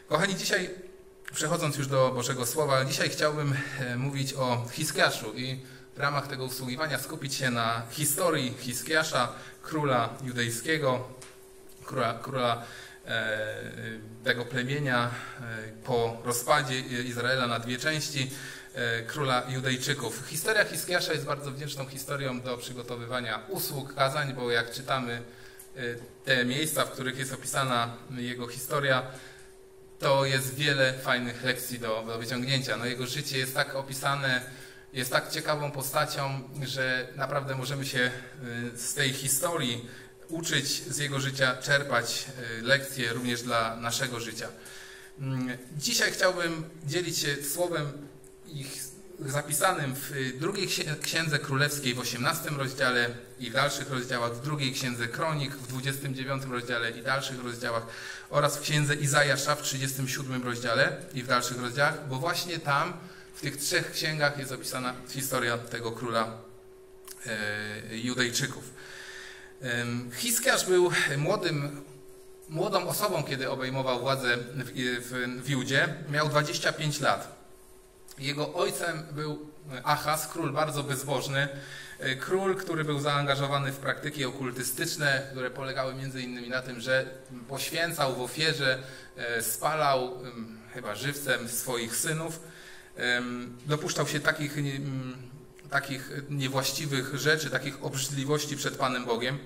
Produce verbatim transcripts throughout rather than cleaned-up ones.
Kochani, dzisiaj, przechodząc już do Bożego Słowa, dzisiaj chciałbym mówić o Hiskiaszu i w ramach tego usługiwania skupić się na historii Hiskiasza, króla judejskiego, króla, króla e, tego plemienia e, po rozpadzie Izraela na dwie części, e, króla Judejczyków. Historia Hiskiasza jest bardzo wdzięczną historią do przygotowywania usług, kazań, bo jak czytamy e, te miejsca, w których jest opisana jego historia, to jest wiele fajnych lekcji do, do wyciągnięcia. No, jego życie jest tak opisane, jest tak ciekawą postacią, że naprawdę możemy się z tej historii uczyć, z jego życia czerpać lekcje również dla naszego życia. Dzisiaj chciałbym dzielić się słowem ich zapisanym w drugiej Księdze Królewskiej w osiemnastym rozdziale i w dalszych rozdziałach, w drugiej Księdze Kronik w dwudziestym dziewiątym rozdziale i dalszych rozdziałach oraz w Księdze Izajasza w trzydziestym siódmym rozdziale i w dalszych rozdziałach, bo właśnie tam w tych trzech księgach jest opisana historia tego króla e, Judejczyków. E, Hiskiasz był młodym, młodą osobą, kiedy obejmował władzę w, w, w Judzie. Miał dwadzieścia pięć lat. Jego ojcem był Achaz, król bardzo bezbożny, król, który był zaangażowany w praktyki okultystyczne, które polegały między innymi na tym, że poświęcał w ofierze, spalał chyba żywcem swoich synów, dopuszczał się takich, takich niewłaściwych rzeczy, takich obrzydliwości przed Panem Bogiem.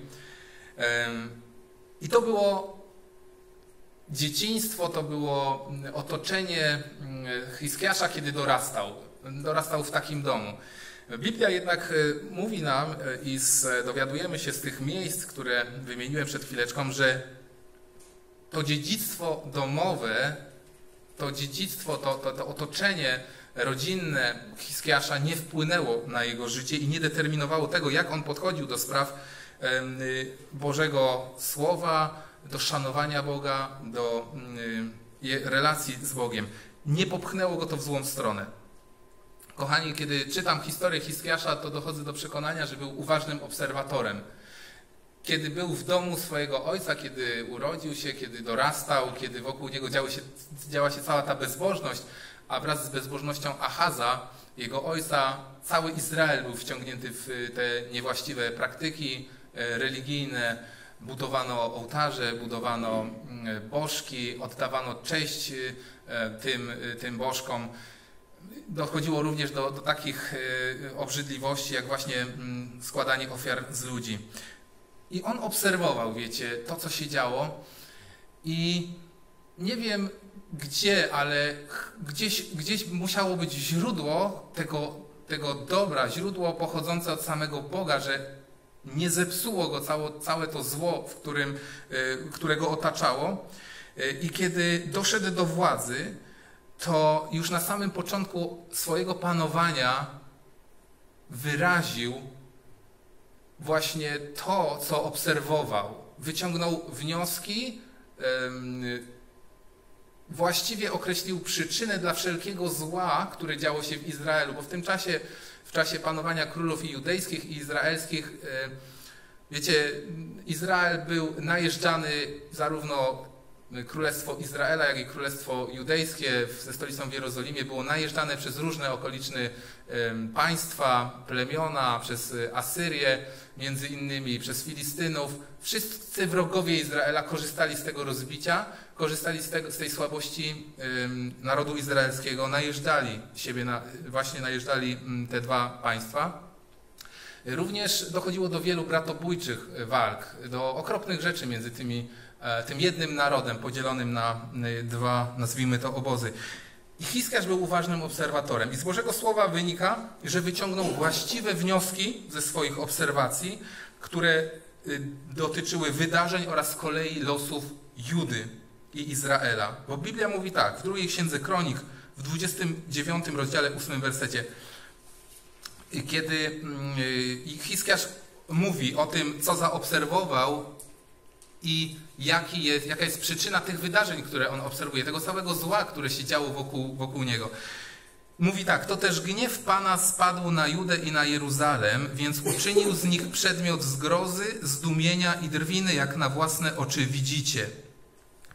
I to było dzieciństwo, to było otoczenie Hiskiasza, kiedy dorastał. Dorastał w takim domu. Biblia jednak mówi nam i z, dowiadujemy się z tych miejsc, które wymieniłem przed chwileczką, że to dziedzictwo domowe, to dziedzictwo, to, to, to otoczenie rodzinne Hiskiasza nie wpłynęło na jego życie i nie determinowało tego, jak on podchodził do spraw Bożego Słowa, do szanowania Boga, do relacji z Bogiem. Nie popchnęło go to w złą stronę. Kochani, kiedy czytam historię Hiskiasza, to dochodzę do przekonania, że był uważnym obserwatorem. Kiedy był w domu swojego ojca, kiedy urodził się, kiedy dorastał, kiedy wokół niego działa się, działa się cała ta bezbożność, a wraz z bezbożnością Achaza, jego ojca, cały Izrael był wciągnięty w te niewłaściwe praktyki religijne. Budowano ołtarze, budowano bożki, oddawano cześć tym, tym bożkom. Dochodziło również do, do takich obrzydliwości, jak właśnie składanie ofiar z ludzi. I on obserwował, wiecie, to, co się działo i nie wiem gdzie, ale gdzieś, gdzieś musiało być źródło tego, tego dobra, źródło pochodzące od samego Boga, że nie zepsuło go całe, całe to zło, w którym, które go otaczało. I kiedy doszedł do władzy, to już na samym początku swojego panowania wyraził właśnie to, co obserwował. Wyciągnął wnioski, właściwie określił przyczynę dla wszelkiego zła, które działo się w Izraelu, bo w tym czasie, w czasie panowania królów i judejskich i izraelskich, wiecie, Izrael był najeżdżany, zarówno Królestwo Izraela, jak i Królestwo Judejskie ze stolicą w Jerozolimie było najeżdżane przez różne okoliczne państwa, plemiona, przez Asyrię, między innymi przez Filistynów. Wszyscy wrogowie Izraela korzystali z tego rozbicia, korzystali z, tego, z tej słabości ym, narodu izraelskiego, najeżdżali siebie, na, właśnie najeżdżali ym, te dwa państwa. Również dochodziło do wielu bratobójczych walk, do okropnych rzeczy między tymi, e, tym jednym narodem podzielonym na y, dwa, nazwijmy to, obozy. I Hiskiasz był uważnym obserwatorem. I z Bożego Słowa wynika, że wyciągnął właściwe wnioski ze swoich obserwacji, które y, dotyczyły wydarzeń oraz z kolei losów Judy i Izraela. Bo Biblia mówi tak, w drugiej Księdze Kronik, w dwudziestym dziewiątym rozdziale, ósmym wersecie, kiedy Hiskiasz mówi o tym, co zaobserwował i jaki jest, jaka jest przyczyna tych wydarzeń, które on obserwuje, tego całego zła, które się działo wokół, wokół niego. Mówi tak, to też gniew Pana spadł na Judę i na Jeruzalem, więc uczynił z nich przedmiot zgrozy, zdumienia i drwiny, jak na własne oczy widzicie.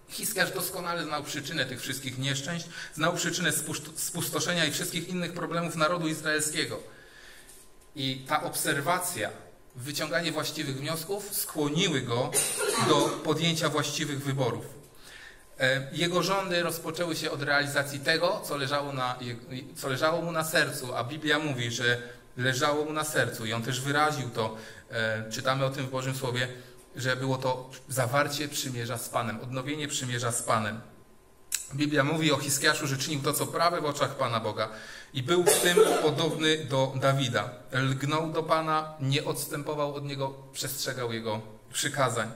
Hiskiasz doskonale znał przyczynę tych wszystkich nieszczęść, znał przyczynę spustoszenia i wszystkich innych problemów narodu izraelskiego. I ta obserwacja, wyciąganie właściwych wniosków skłoniły go do podjęcia właściwych wyborów. Jego rządy rozpoczęły się od realizacji tego, co leżało, na, co leżało mu na sercu, a Biblia mówi, że leżało mu na sercu i on też wyraził to, czytamy o tym w Bożym Słowie, że było to zawarcie przymierza z Panem, odnowienie przymierza z Panem. Biblia mówi o Hiskiaszu, że czynił to, co prawe w oczach Pana Boga i był w tym podobny do Dawida. Lgnął do Pana, nie odstępował od Niego, przestrzegał Jego przykazań.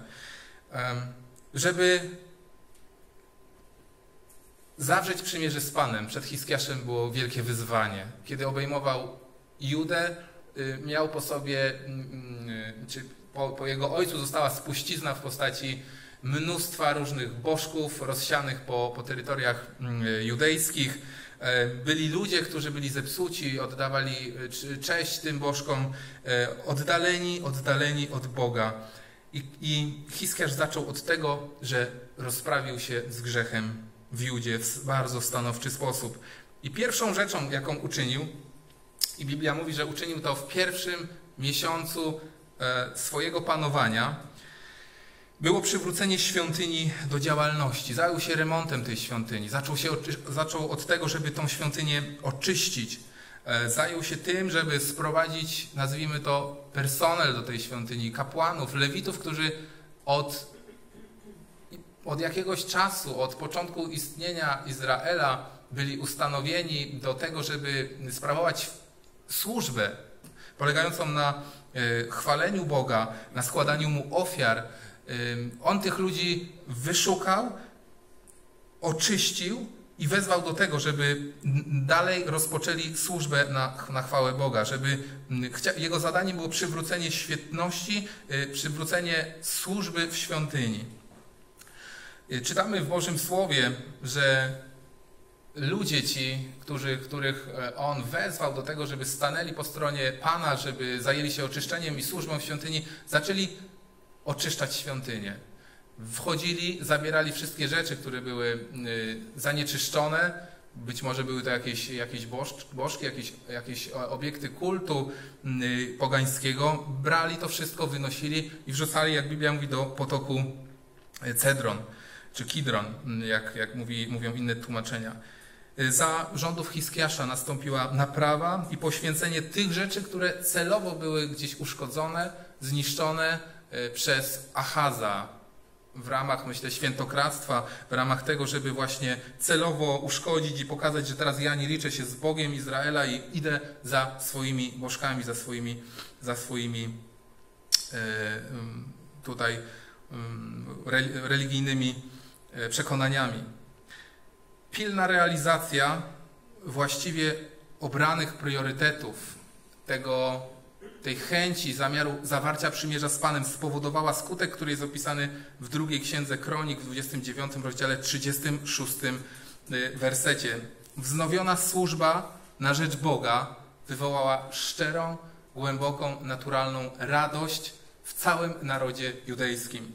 Żeby zawrzeć przymierze z Panem, przed Hiskiaszem było wielkie wyzwanie. Kiedy obejmował Judę, miał po sobie, czy po, po jego ojcu została spuścizna w postaci mnóstwa różnych bożków rozsianych po, po terytoriach judejskich. Byli ludzie, którzy byli zepsuci, oddawali cześć tym bożkom, oddaleni, oddaleni od Boga. I, i Hiskiasz zaczął od tego, że rozprawił się z grzechem w Judzie w bardzo stanowczy sposób. I pierwszą rzeczą, jaką uczynił, i Biblia mówi, że uczynił to w pierwszym miesiącu swojego panowania, było przywrócenie świątyni do działalności. Zajął się remontem tej świątyni. Zaczął, się, zaczął od tego, żeby tą świątynię oczyścić. Zajął się tym, żeby sprowadzić, nazwijmy to, personel do tej świątyni, kapłanów, lewitów, którzy od, od jakiegoś czasu, od początku istnienia Izraela byli ustanowieni do tego, żeby sprawować służbę polegającą na chwaleniu Boga, na składaniu Mu ofiar. On tych ludzi wyszukał, oczyścił i wezwał do tego, żeby dalej rozpoczęli służbę na, na chwałę Boga, żeby jego zadaniem było przywrócenie świętności, przywrócenie służby w świątyni. Czytamy w Bożym Słowie, że ludzie ci, którzy, których on wezwał do tego, żeby stanęli po stronie Pana, żeby zajęli się oczyszczeniem i służbą w świątyni, zaczęli oczyszczać świątynię. Wchodzili, zabierali wszystkie rzeczy, które były zanieczyszczone. Być może były to jakieś, jakieś bożki, jakieś, jakieś obiekty kultu pogańskiego. Brali to wszystko, wynosili i wrzucali, jak Biblia mówi, do potoku Cedron, czy Kidron, jak, jak mówi, mówią inne tłumaczenia. Za rządów Hiskiasza nastąpiła naprawa i poświęcenie tych rzeczy, które celowo były gdzieś uszkodzone, zniszczone przez Achaza w ramach, myślę, świętokradztwa, w ramach tego, żeby właśnie celowo uszkodzić i pokazać, że teraz ja nie liczę się z Bogiem Izraela i idę za swoimi bożkami, za swoimi, za swoimi tutaj religijnymi przekonaniami. Pilna realizacja właściwie obranych priorytetów tego, tej chęci, zamiaru zawarcia przymierza z Panem spowodowała skutek, który jest opisany w drugiej księdze Kronik w dwudziestym dziewiątym rozdziale trzydziestym szóstym wersecie. Wznowiona służba na rzecz Boga wywołała szczerą, głęboką, naturalną radość w całym narodzie judejskim.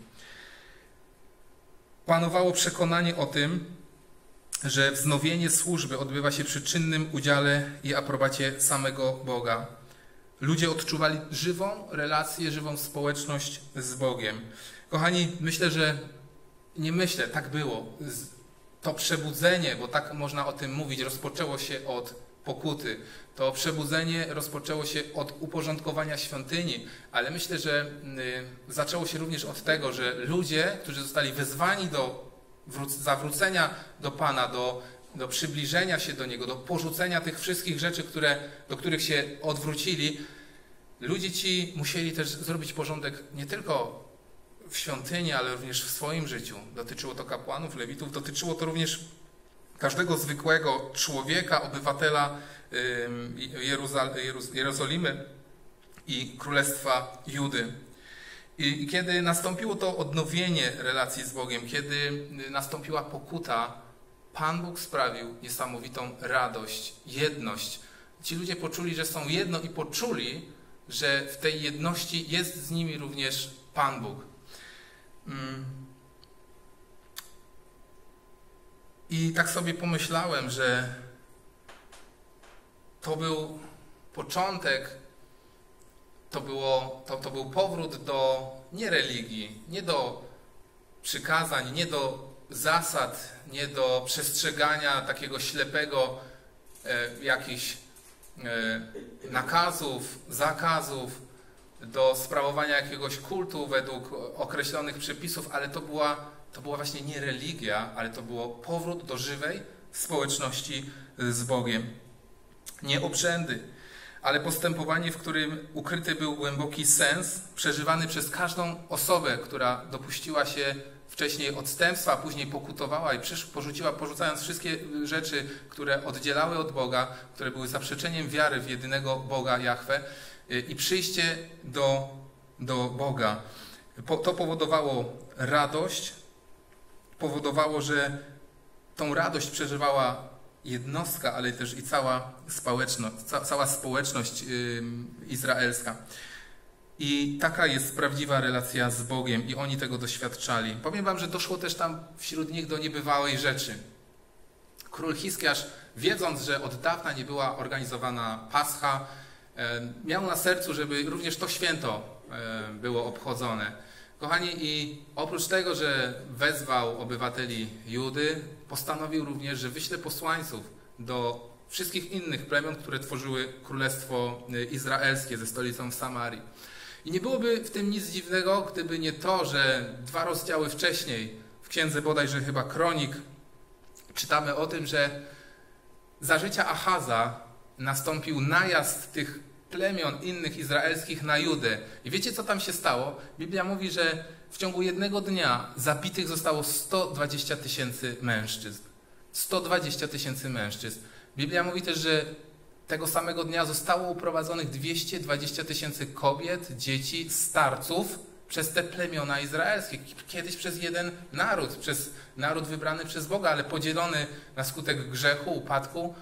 Panowało przekonanie o tym, że wznowienie służby odbywa się przy czynnym udziale i aprobacie samego Boga. Ludzie odczuwali żywą relację, żywą społeczność z Bogiem. Kochani, myślę, że nie myślę, tak było. To przebudzenie, bo tak można o tym mówić, rozpoczęło się od pokuty. To przebudzenie rozpoczęło się od uporządkowania świątyni, ale myślę, że zaczęło się również od tego, że ludzie, którzy zostali wezwani do zawrócenia do Pana, do, do przybliżenia się do Niego, do porzucenia tych wszystkich rzeczy, które, do których się odwrócili, ludzie ci musieli też zrobić porządek nie tylko w świątyni, ale również w swoim życiu. Dotyczyło to kapłanów, lewitów, dotyczyło to również każdego zwykłego człowieka, obywatela Jerozolimy i Królestwa Judy. I kiedy nastąpiło to odnowienie relacji z Bogiem, kiedy nastąpiła pokuta, Pan Bóg sprawił niesamowitą radość, jedność. Ci ludzie poczuli, że są jedno i poczuli, że w tej jedności jest z nimi również Pan Bóg. I tak sobie pomyślałem, że to był początek, to, było, to, to był powrót do nie religii, nie do przykazań, nie do zasad, nie do przestrzegania takiego ślepego e, jakichś e, nakazów, zakazów, do sprawowania jakiegoś kultu według określonych przepisów, ale to była, to była właśnie nie religia, ale to było powrót do żywej społeczności z Bogiem. Nie obrzędy, ale postępowanie, w którym ukryty był głęboki sens, przeżywany przez każdą osobę, która dopuściła się wcześniej odstępstwa, a później pokutowała i przysz, porzuciła, porzucając wszystkie rzeczy, które oddzielały od Boga, które były zaprzeczeniem wiary w jedynego Boga Jahwe, i przyjście do, do Boga. To powodowało radość, powodowało, że tą radość przeżywała jednostka, ale też i cała społeczność, cała społeczność izraelska. I taka jest prawdziwa relacja z Bogiem i oni tego doświadczali. Powiem wam, że doszło też tam wśród nich do niebywałej rzeczy. Król Hiskiasz, wiedząc, że od dawna nie była organizowana Pascha, miał na sercu, żeby również to święto było obchodzone. Kochani, i oprócz tego, że wezwał obywateli Judy, postanowił również, że wyśle posłańców do wszystkich innych plemion, które tworzyły Królestwo Izraelskie ze stolicą w Samarii. I nie byłoby w tym nic dziwnego, gdyby nie to, że dwa rozdziały wcześniej, w księdze bodajże chyba Kronik, czytamy o tym, że za życia Achaza nastąpił najazd tych plemion innych izraelskich na Judę. I wiecie, co tam się stało? Biblia mówi, że w ciągu jednego dnia zabitych zostało sto dwadzieścia tysięcy mężczyzn. sto dwadzieścia tysięcy mężczyzn. Biblia mówi też, że tego samego dnia zostało uprowadzonych dwieście dwadzieścia tysięcy kobiet, dzieci, starców przez te plemiona izraelskie. Kiedyś przez jeden naród, przez naród wybrany przez Boga, ale podzielony na skutek grzechu, upadku.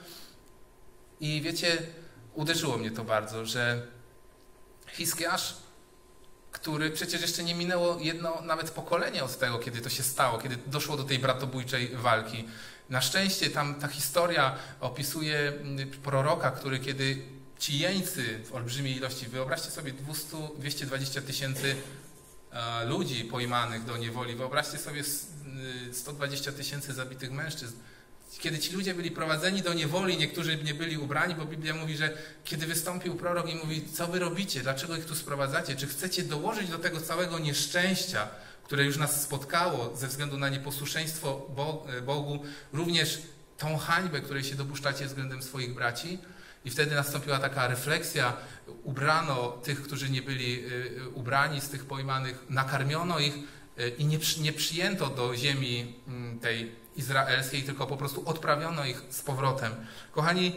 I wiecie, uderzyło mnie to bardzo, że Hiskiasz, który przecież jeszcze nie minęło jedno nawet pokolenie od tego, kiedy to się stało, kiedy doszło do tej bratobójczej walki. Na szczęście tam ta historia opisuje proroka, który kiedy ci jeńcy w olbrzymiej ilości, wyobraźcie sobie dwieście dwadzieścia tysięcy ludzi pojmanych do niewoli, wyobraźcie sobie sto dwadzieścia tysięcy zabitych mężczyzn. Kiedy ci ludzie byli prowadzeni do niewoli, niektórzy nie byli ubrani, bo Biblia mówi, że kiedy wystąpił prorok i mówi, co wy robicie, dlaczego ich tu sprowadzacie, czy chcecie dołożyć do tego całego nieszczęścia, które już nas spotkało ze względu na nieposłuszeństwo Bogu, również tą hańbę, której się dopuszczacie względem swoich braci? I wtedy nastąpiła taka refleksja, ubrano tych, którzy nie byli ubrani z tych pojmanych, nakarmiono ich i nie, nie przyjęto do ziemi tej izraelskiej, tylko po prostu odprawiono ich z powrotem. Kochani,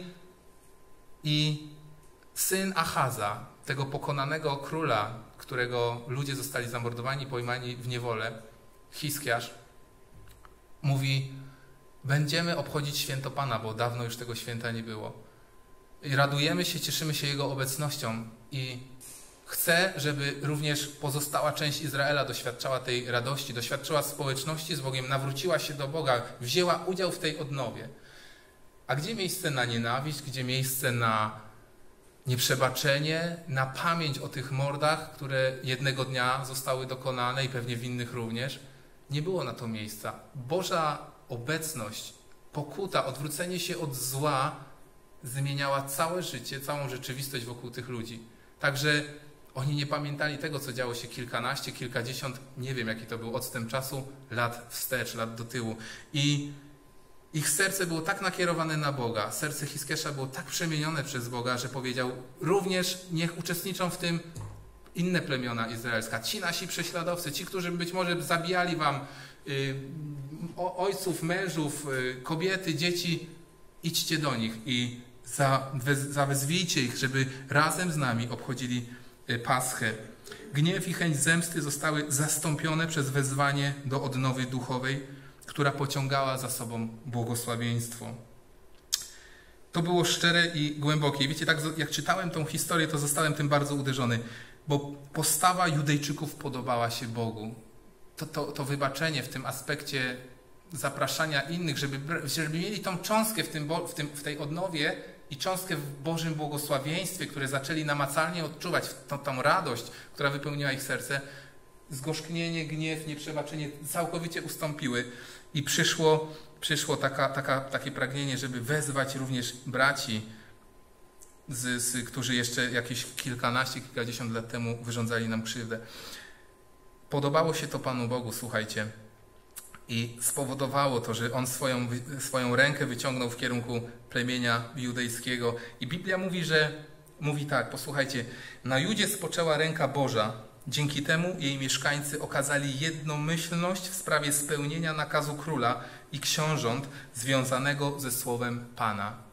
i syn Achaza, tego pokonanego króla, którego ludzie zostali zamordowani, pojmani w niewolę, Hiskiasz, mówi, będziemy obchodzić święto Pana, bo dawno już tego święta nie było. I radujemy się, cieszymy się Jego obecnością i chcę, żeby również pozostała część Izraela doświadczała tej radości, doświadczyła społeczności z Bogiem, nawróciła się do Boga, wzięła udział w tej odnowie. A gdzie miejsce na nienawiść, gdzie miejsce na nieprzebaczenie, na pamięć o tych mordach, które jednego dnia zostały dokonane i pewnie w innych również? Nie było na to miejsca. Boża obecność, pokuta, odwrócenie się od zła zmieniała całe życie, całą rzeczywistość wokół tych ludzi. Także oni nie pamiętali tego, co działo się kilkanaście, kilkadziesiąt, nie wiem jaki to był odstęp czasu, lat wstecz, lat do tyłu. I ich serce było tak nakierowane na Boga, serce Hiskiasza było tak przemienione przez Boga, że powiedział, również niech uczestniczą w tym inne plemiona izraelskie, ci nasi prześladowcy, ci, którzy być może zabijali wam y, ojców, mężów, y, kobiety, dzieci, idźcie do nich i zawezwijcie ich, żeby razem z nami obchodzili Paschę. Gniew i chęć zemsty zostały zastąpione przez wezwanie do odnowy duchowej, która pociągała za sobą błogosławieństwo. To było szczere i głębokie. Wiecie, tak jak czytałem tą historię, to zostałem tym bardzo uderzony, bo postawa Judejczyków podobała się Bogu. To, to, to wybaczenie w tym aspekcie zapraszania innych, żeby, żeby mieli tą cząstkę w, tym, w, tym, w tej odnowie i cząstkę w Bożym błogosławieństwie, które zaczęli namacalnie odczuwać, tą, tą radość, która wypełniła ich serce, zgorzknienie, gniew, nieprzebaczenie całkowicie ustąpiły i przyszło, przyszło taka, taka, takie pragnienie, żeby wezwać również braci, z, z, którzy jeszcze jakieś kilkanaście, kilkadziesiąt lat temu wyrządzali nam krzywdę. Podobało się to Panu Bogu, słuchajcie, i spowodowało to, że On swoją, swoją rękę wyciągnął w kierunku plemienia judejskiego. I Biblia mówi, że mówi tak, posłuchajcie, na Judzie spoczęła ręka Boża, dzięki temu jej mieszkańcy okazali jednomyślność w sprawie spełnienia nakazu króla i książąt związanego ze słowem Pana.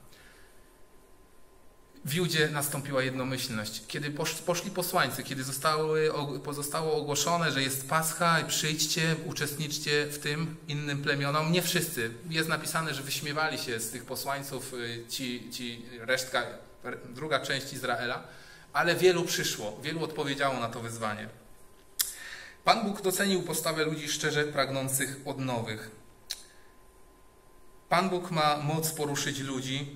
W Judzie nastąpiła jednomyślność. Kiedy poszli posłańcy, kiedy zostały, zostało ogłoszone, że jest Pascha, przyjdźcie, uczestniczcie w tym innym plemionom. Nie wszyscy. Jest napisane, że wyśmiewali się z tych posłańców ci, ci resztka, druga część Izraela, ale wielu przyszło, wielu odpowiedziało na to wyzwanie. Pan Bóg docenił postawę ludzi szczerze pragnących odnowych. Pan Bóg ma moc poruszyć ludzi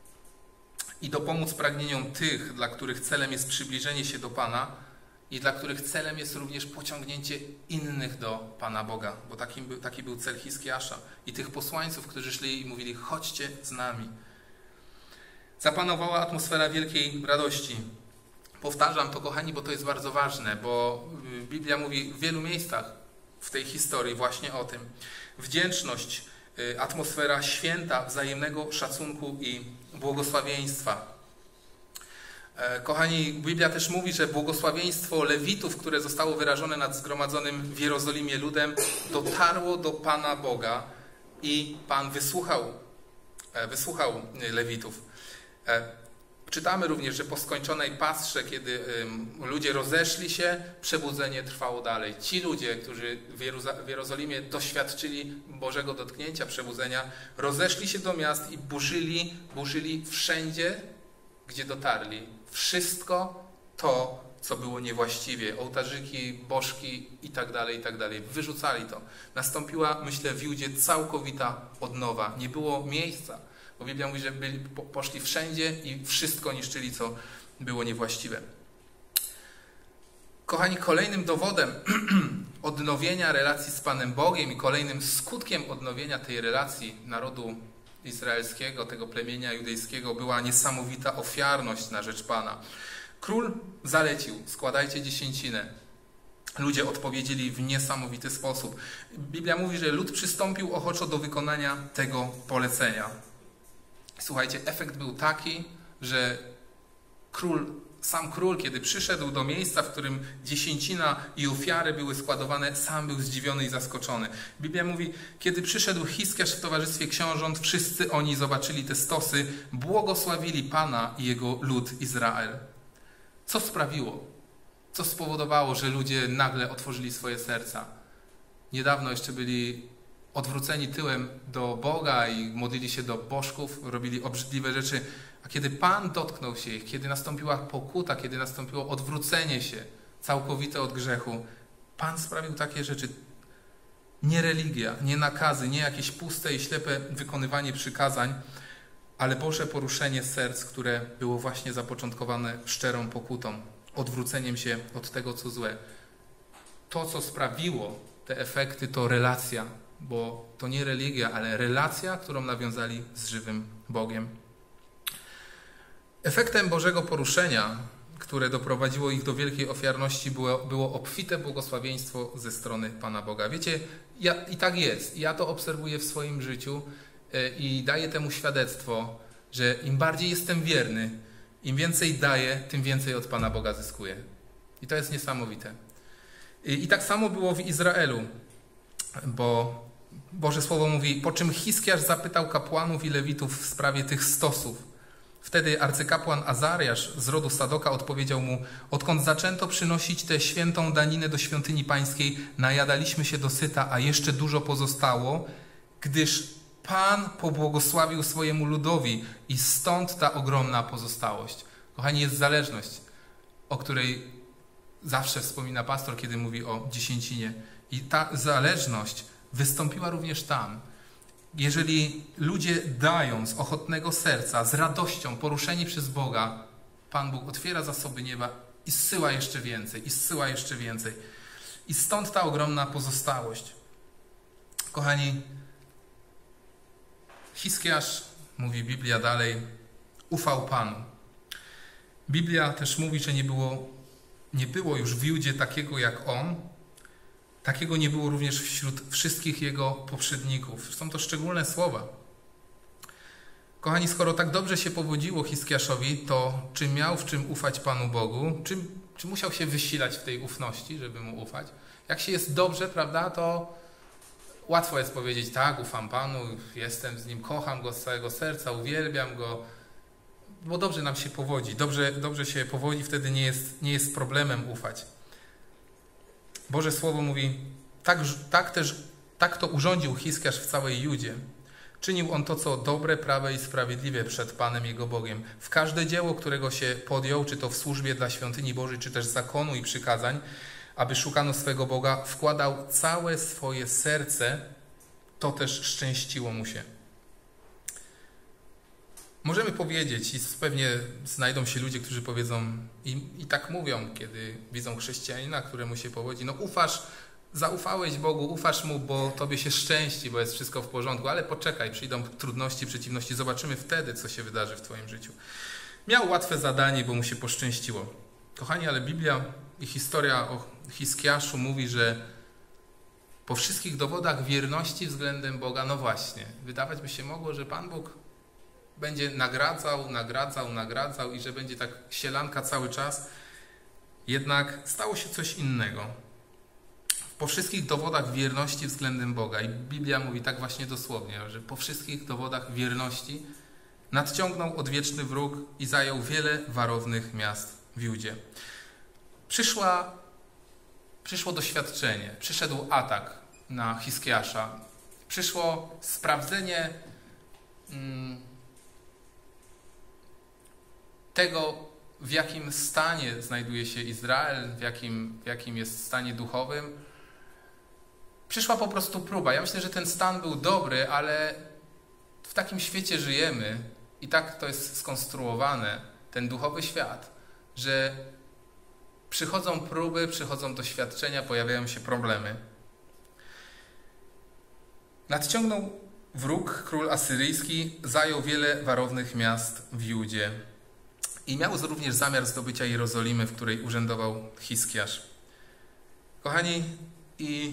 i dopomóc pragnieniom tych, dla których celem jest przybliżenie się do Pana i dla których celem jest również pociągnięcie innych do Pana Boga, bo taki był, taki był cel Hiskiasza i tych posłańców, którzy szli i mówili: chodźcie z nami. Zapanowała atmosfera wielkiej radości. Powtarzam to, kochani, bo to jest bardzo ważne, bo Biblia mówi w wielu miejscach w tej historii właśnie o tym. Wdzięczność, atmosfera święta, wzajemnego szacunku i błogosławieństwa. Kochani, Biblia też mówi, że błogosławieństwo Lewitów, które zostało wyrażone nad zgromadzonym w Jerozolimie ludem, dotarło do Pana Boga i Pan wysłuchał, wysłuchał Lewitów. Czytamy również, że po skończonej pasrze, kiedy ludzie rozeszli się, przebudzenie trwało dalej. Ci ludzie, którzy w Jerozolimie doświadczyli Bożego dotknięcia, przebudzenia, rozeszli się do miast i burzyli, burzyli wszędzie, gdzie dotarli. Wszystko to, co było niewłaściwie. Ołtarzyki, bożki i tak dalej, i tak dalej. Wyrzucali to. Nastąpiła, myślę, w Judzie całkowita odnowa. Nie było miejsca. Bo Biblia mówi, że byli, poszli wszędzie i wszystko niszczyli, co było niewłaściwe. Kochani, kolejnym dowodem odnowienia relacji z Panem Bogiem i kolejnym skutkiem odnowienia tej relacji narodu izraelskiego, tego plemienia judejskiego, była niesamowita ofiarność na rzecz Pana. Król zalecił: składajcie dziesięcinę. Ludzie odpowiedzieli w niesamowity sposób. Biblia mówi, że lud przystąpił ochoczo do wykonania tego polecenia. Słuchajcie, efekt był taki, że król, sam król, kiedy przyszedł do miejsca, w którym dziesięcina i ofiary były składowane, sam był zdziwiony i zaskoczony. Biblia mówi, kiedy przyszedł Hiskiasz w towarzystwie książąt, wszyscy oni zobaczyli te stosy, błogosławili Pana i jego lud Izrael. Co sprawiło? Co spowodowało, że ludzie nagle otworzyli swoje serca? Niedawno jeszcze byli odwróceni tyłem do Boga i modlili się do bożków, robili obrzydliwe rzeczy. A kiedy Pan dotknął się ich, kiedy nastąpiła pokuta, kiedy nastąpiło odwrócenie się całkowite od grzechu, Pan sprawił takie rzeczy. Nie religia, nie nakazy, nie jakieś puste i ślepe wykonywanie przykazań, ale Boże poruszenie serc, które było właśnie zapoczątkowane szczerą pokutą, odwróceniem się od tego, co złe. To, co sprawiło te efekty, to relacja, bo to nie religia, ale relacja, którą nawiązali z żywym Bogiem. Efektem Bożego poruszenia, które doprowadziło ich do wielkiej ofiarności, było, było obfite błogosławieństwo ze strony Pana Boga. Wiecie, ja, i tak jest. Ja to obserwuję w swoim życiu i daję temu świadectwo, że im bardziej jestem wierny, im więcej daję, tym więcej od Pana Boga zyskuję. I to jest niesamowite. I, i tak samo było w Izraelu, bo Boże Słowo mówi, po czym Hiskiasz zapytał kapłanów i lewitów w sprawie tych stosów. Wtedy arcykapłan Azariasz z rodu Sadoka odpowiedział mu, odkąd zaczęto przynosić tę świętą daninę do świątyni pańskiej, najadaliśmy się dosyta, a jeszcze dużo pozostało, gdyż Pan pobłogosławił swojemu ludowi i stąd ta ogromna pozostałość. Kochani, jest zależność, o której zawsze wspomina pastor, kiedy mówi o dziesięcinie. I ta zależność wystąpiła również tam. Jeżeli ludzie dają z ochotnego serca, z radością, poruszeni przez Boga, Pan Bóg otwiera zasoby nieba i zsyła jeszcze więcej, i zsyła jeszcze więcej. I stąd ta ogromna pozostałość. Kochani, Hiskiasz, mówi Biblia dalej, ufał Panu. Biblia też mówi, że nie było, nie było już w Judzie takiego jak on. Takiego nie było również wśród wszystkich jego poprzedników. Są to szczególne słowa. Kochani, skoro tak dobrze się powodziło Hiskiaszowi, to czy miał w czym ufać Panu Bogu? Czy, czy musiał się wysilać w tej ufności, żeby mu ufać? Jak się jest dobrze, prawda, to łatwo jest powiedzieć, tak, ufam Panu, jestem z Nim, kocham Go z całego serca, uwielbiam Go, bo dobrze nam się powodzi. Dobrze, dobrze się powodzi, wtedy nie jest, nie jest problemem ufać. Boże Słowo mówi, tak, tak też tak to urządził Hiskiasz w całej Judzie. Czynił on to, co dobre, prawe i sprawiedliwe przed Panem jego Bogiem. W każde dzieło, którego się podjął, czy to w służbie dla świątyni Bożej, czy też zakonu i przykazań, aby szukano swego Boga, wkładał całe swoje serce, to też szczęściło mu się. Możemy powiedzieć, i pewnie znajdą się ludzie, którzy powiedzą, i, i tak mówią, kiedy widzą chrześcijanina, któremu się powodzi, no ufasz, zaufałeś Bogu, ufasz Mu, bo Tobie się szczęści, bo jest wszystko w porządku, ale poczekaj, przyjdą trudności, przeciwności, zobaczymy wtedy, co się wydarzy w Twoim życiu. Miał łatwe zadanie, bo mu się poszczęściło. Kochani, ale Biblia i historia o Hiskiaszu mówi, że po wszystkich dowodach wierności względem Boga, no właśnie, wydawać by się mogło, że Pan Bóg będzie nagradzał, nagradzał, nagradzał i że będzie tak sielanka cały czas. Jednak stało się coś innego. Po wszystkich dowodach wierności względem Boga, i Biblia mówi tak właśnie dosłownie, że po wszystkich dowodach wierności nadciągnął odwieczny wróg i zajął wiele warownych miast w Judzie. Przyszła, przyszło doświadczenie, przyszedł atak na Hiskiasza. Przyszło sprawdzenie mm, tego, w jakim stanie znajduje się Izrael, w jakim, w jakim jest stanie duchowym. Przyszła po prostu próba. Ja myślę, że ten stan był dobry, ale w takim świecie żyjemy i tak to jest skonstruowane, ten duchowy świat, że przychodzą próby, przychodzą doświadczenia, pojawiają się problemy. Nadciągnął wróg, król asyryjski, zajął wiele warownych miast w Judzie i miał również zamiar zdobycia Jerozolimy, w której urzędował Hiskiasz. Kochani, i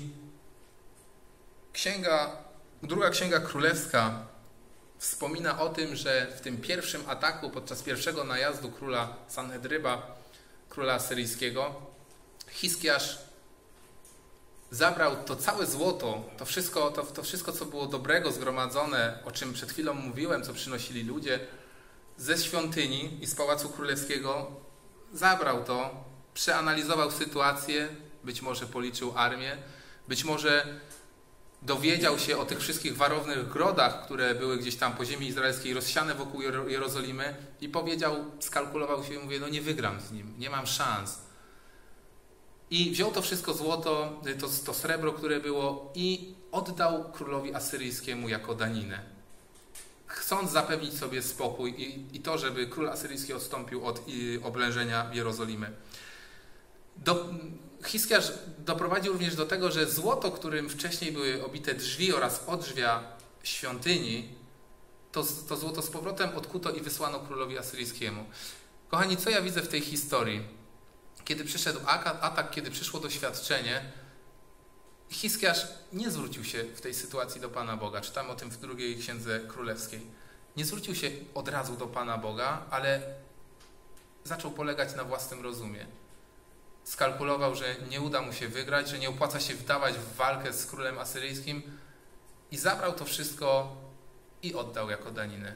księga, druga księga królewska wspomina o tym, że w tym pierwszym ataku, podczas pierwszego najazdu króla Sanhedryba, króla asyryjskiego, Hiskiasz zabrał to całe złoto, to wszystko, to, to wszystko, co było dobrego zgromadzone, o czym przed chwilą mówiłem, co przynosili ludzie, ze świątyni i z Pałacu Królewskiego, zabrał to, przeanalizował sytuację, być może policzył armię, być może dowiedział się o tych wszystkich warownych grodach, które były gdzieś tam po ziemi izraelskiej rozsiane wokół Jerozolimy i powiedział, skalkulował się i mówi, no nie wygram z nim, nie mam szans. I wziął to wszystko złoto, to, to srebro, które było i oddał królowi asyryjskiemu jako daninę. Chcąc zapewnić sobie spokój i, i to, żeby król asyryjski odstąpił od i, oblężenia Jerozolimy. Do, Hiskiasz doprowadził również do tego, że złoto, którym wcześniej były obite drzwi oraz odrzwia świątyni, to, to złoto z powrotem odkuto i wysłano królowi asyryjskiemu. Kochani, co ja widzę w tej historii? Kiedy przyszedł atak, kiedy przyszło doświadczenie, Hiskiasz nie zwrócił się w tej sytuacji do Pana Boga. Czytamy o tym w drugiej księdze królewskiej. Nie zwrócił się od razu do Pana Boga, ale zaczął polegać na własnym rozumie. Skalkulował, że nie uda mu się wygrać, że nie opłaca się wdawać w walkę z królem asyryjskim i zabrał to wszystko i oddał jako daninę.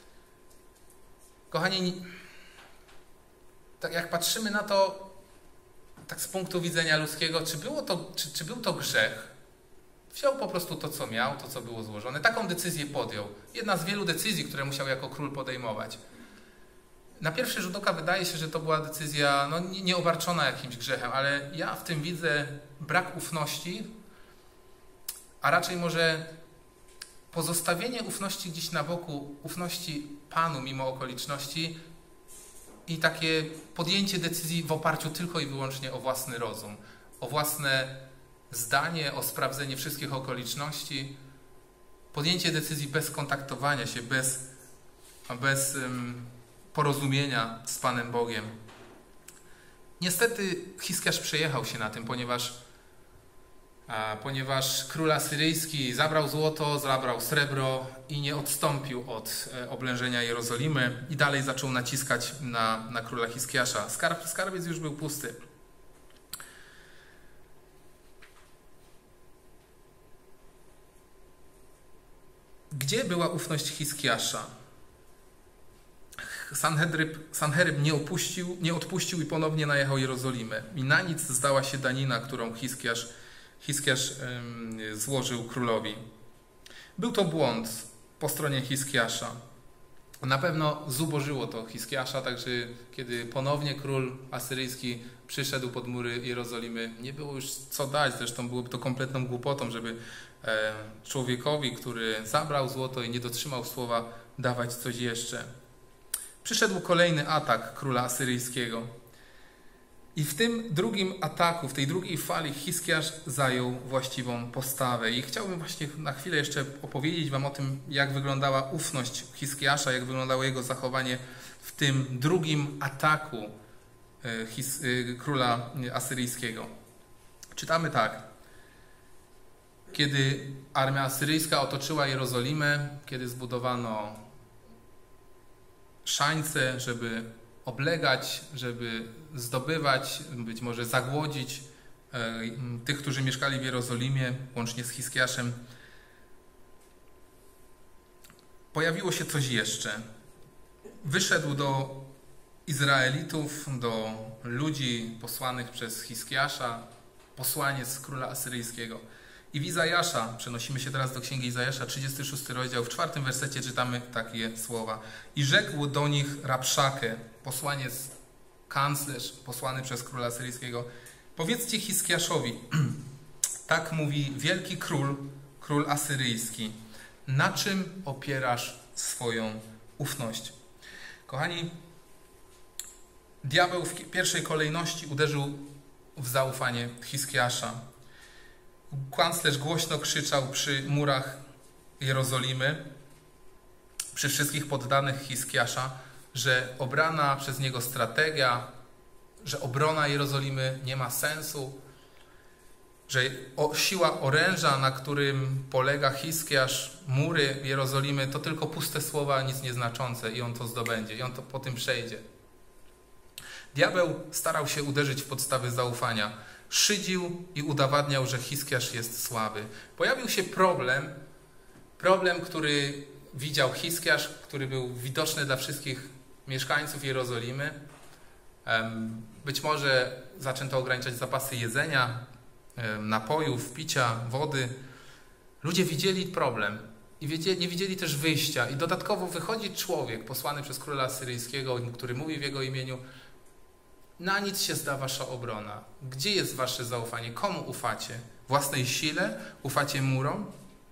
Kochani, tak jak patrzymy na to tak z punktu widzenia ludzkiego, czy, było to, czy, czy był to grzech? Wziął po prostu to, co miał, to, co było złożone. Taką decyzję podjął. Jedna z wielu decyzji, które musiał jako król podejmować. Na pierwszy rzut oka wydaje się, że to była decyzja no, nieobarczona jakimś grzechem, ale ja w tym widzę brak ufności, a raczej może pozostawienie ufności gdzieś na boku, ufności Panu mimo okoliczności i takie podjęcie decyzji w oparciu tylko i wyłącznie o własny rozum, o własne zdanie, o sprawdzenie wszystkich okoliczności, podjęcie decyzji bez kontaktowania się, bez, bez um, porozumienia z Panem Bogiem. Niestety Hiskiasz przejechał się na tym, ponieważ, a, ponieważ król asyryjski zabrał złoto, zabrał srebro i nie odstąpił od e, oblężenia Jerozolimy i dalej zaczął naciskać na, na króla Hiskiasza. Skarb, skarbiec już był pusty. Gdzie była ufność Hiskiasza? Sanhedryb, Sanheryb nie, opuścił, nie odpuścił i ponownie najechał Jerozolimę. I na nic zdała się danina, którą Hiskiasz, Hiskiasz ym, złożył królowi. Był to błąd po stronie Hiskiasza. Na pewno zubożyło to Hiskiasza, także kiedy ponownie król asyryjski przyszedł pod mury Jerozolimy, nie było już co dać. Zresztą byłoby to kompletną głupotą, żeby e, człowiekowi, który zabrał złoto i nie dotrzymał słowa, dawać coś jeszcze. Przyszedł kolejny atak króla asyryjskiego. I w tym drugim ataku, w tej drugiej fali Hiskiasz zajął właściwą postawę. I chciałbym właśnie na chwilę jeszcze opowiedzieć wam o tym, jak wyglądała ufność Hiskiasza, jak wyglądało jego zachowanie w tym drugim ataku His, króla asyryjskiego. Czytamy tak. Kiedy armia asyryjska otoczyła Jerozolimę, kiedy zbudowano szańce, żeby oblegać, żeby zdobywać, być może zagłodzić e, tych, którzy mieszkali w Jerozolimie, łącznie z Hiskiaszem. Pojawiło się coś jeszcze. Wyszedł do Izraelitów, do ludzi posłanych przez Hiskiasza, posłaniec króla asyryjskiego. I w Izajasza, przenosimy się teraz do księgi Izajasza, trzydziesty szósty rozdział, w czwartym wersecie czytamy takie słowa. I rzekł do nich Rabszakę, posłaniec, kanclerz posłany przez króla asyryjskiego, powiedzcie Hiskiaszowi, tak mówi wielki król, król asyryjski, na czym opierasz swoją ufność? Kochani, diabeł w pierwszej kolejności uderzył w zaufanie Hiskiasza. Kanclerz głośno krzyczał przy murach Jerozolimy, przy wszystkich poddanych Hiskiasza, że obrana przez niego strategia, że obrona Jerozolimy nie ma sensu, że siła oręża, na którym polega Hiskiasz, mury Jerozolimy, to tylko puste słowa, nic nieznaczące i on to zdobędzie, i on to po tym przejdzie. Diabeł starał się uderzyć w podstawy zaufania. Szydził i udowadniał, że Hiskiasz jest słaby. Pojawił się problem, problem, który widział Hiskiasz, który był widoczny dla wszystkich mieszkańców Jerozolimy. Być może zaczęto ograniczać zapasy jedzenia, napojów, picia, wody. Ludzie widzieli problem i nie widzieli też wyjścia. I dodatkowo wychodzi człowiek posłany przez króla asyryjskiego, który mówi w jego imieniu: na nic się zda wasza obrona. Gdzie jest wasze zaufanie? Komu ufacie? Własnej sile? Ufacie murom?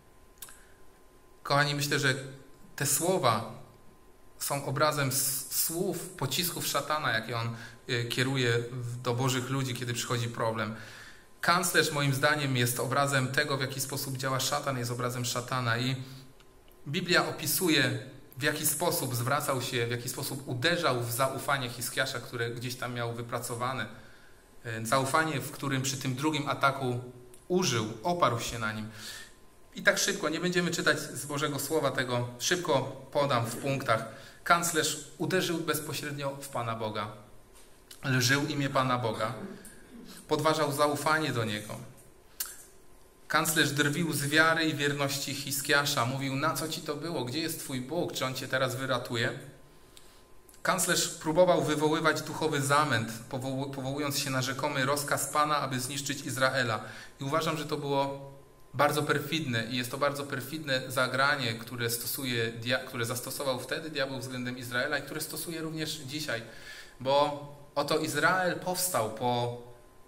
Kochani, myślę, że te słowa są obrazem słów, pocisków szatana, jakie on kieruje do Bożych ludzi, kiedy przychodzi problem. Kanclerz moim zdaniem jest obrazem tego, w jaki sposób działa szatan, jest obrazem szatana. I Biblia opisuje, w jaki sposób zwracał się, w jaki sposób uderzał w zaufanie Hiskiasza, które gdzieś tam miał wypracowane. Zaufanie, w którym przy tym drugim ataku użył, oparł się na nim. I tak szybko, nie będziemy czytać z Bożego Słowa tego, szybko podam w punktach. Kanclerz uderzył bezpośrednio w Pana Boga. Lżył imię Pana Boga. Podważał zaufanie do Niego. Kanclerz drwił z wiary i wierności Hiskiasza. Mówił: na co ci to było? Gdzie jest twój Bóg? Czy On cię teraz wyratuje? Kanclerz próbował wywoływać duchowy zamęt, powoł powołując się na rzekomy rozkaz Pana, aby zniszczyć Izraela. I uważam, że to było bardzo perfidne i jest to bardzo perfidne zagranie, które, stosuje, które zastosował wtedy diabeł względem Izraela i które stosuje również dzisiaj. Bo oto Izrael powstał po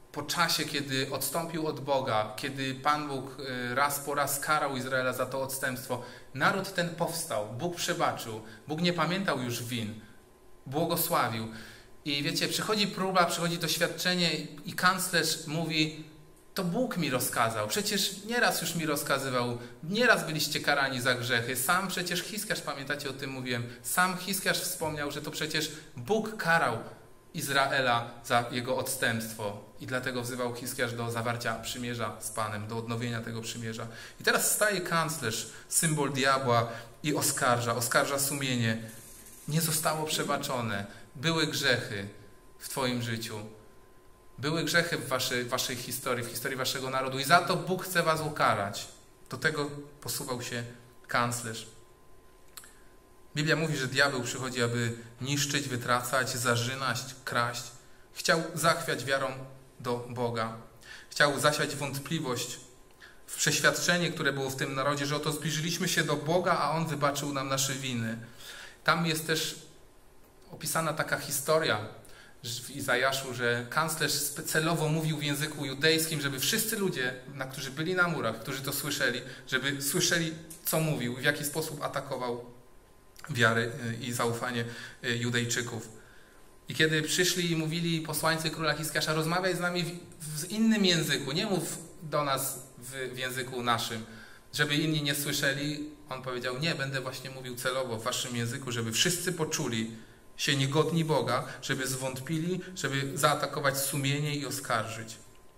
po czasie, kiedy odstąpił od Boga, kiedy Pan Bóg raz po raz karał Izraela za to odstępstwo, naród ten powstał, Bóg przebaczył, Bóg nie pamiętał już win, błogosławił. I wiecie, przychodzi próba, przychodzi doświadczenie i kanclerz mówi: to Bóg mi rozkazał, przecież nieraz już mi rozkazywał, nieraz byliście karani za grzechy, sam przecież Hiskiarz, pamiętacie, o tym mówiłem, sam Hiskiarz wspomniał, że to przecież Bóg karał Izraela za jego odstępstwo i dlatego wzywał Hiskiarz do zawarcia przymierza z Panem, do odnowienia tego przymierza. I teraz staje kanclerz, symbol diabła, i oskarża, oskarża sumienie. Nie zostało przebaczone, były grzechy w Twoim życiu, były grzechy w waszej, waszej historii, w historii waszego narodu i za to Bóg chce was ukarać. Do tego posuwał się kanclerz. Biblia mówi, że diabeł przychodzi, aby niszczyć, wytracać, zarzynać, kraść. Chciał zachwiać wiarą do Boga. Chciał zasiać wątpliwość w przeświadczenie, które było w tym narodzie, że oto zbliżyliśmy się do Boga, a On wybaczył nam nasze winy. Tam jest też opisana taka historia w Izajaszu, że kanclerz celowo mówił w języku judejskim, żeby wszyscy ludzie, na którzy byli na murach, którzy to słyszeli, żeby słyszeli, co mówił, w jaki sposób atakował wiarę i zaufanie Judejczyków. I kiedy przyszli i mówili posłańcy króla Hiskiasza: rozmawiaj z nami w, w innym języku, nie mów do nas w, w języku naszym, żeby inni nie słyszeli, on powiedział: nie, będę właśnie mówił celowo w waszym języku, żeby wszyscy poczuli się niegodni Boga, żeby zwątpili, żeby zaatakować sumienie i oskarżyć.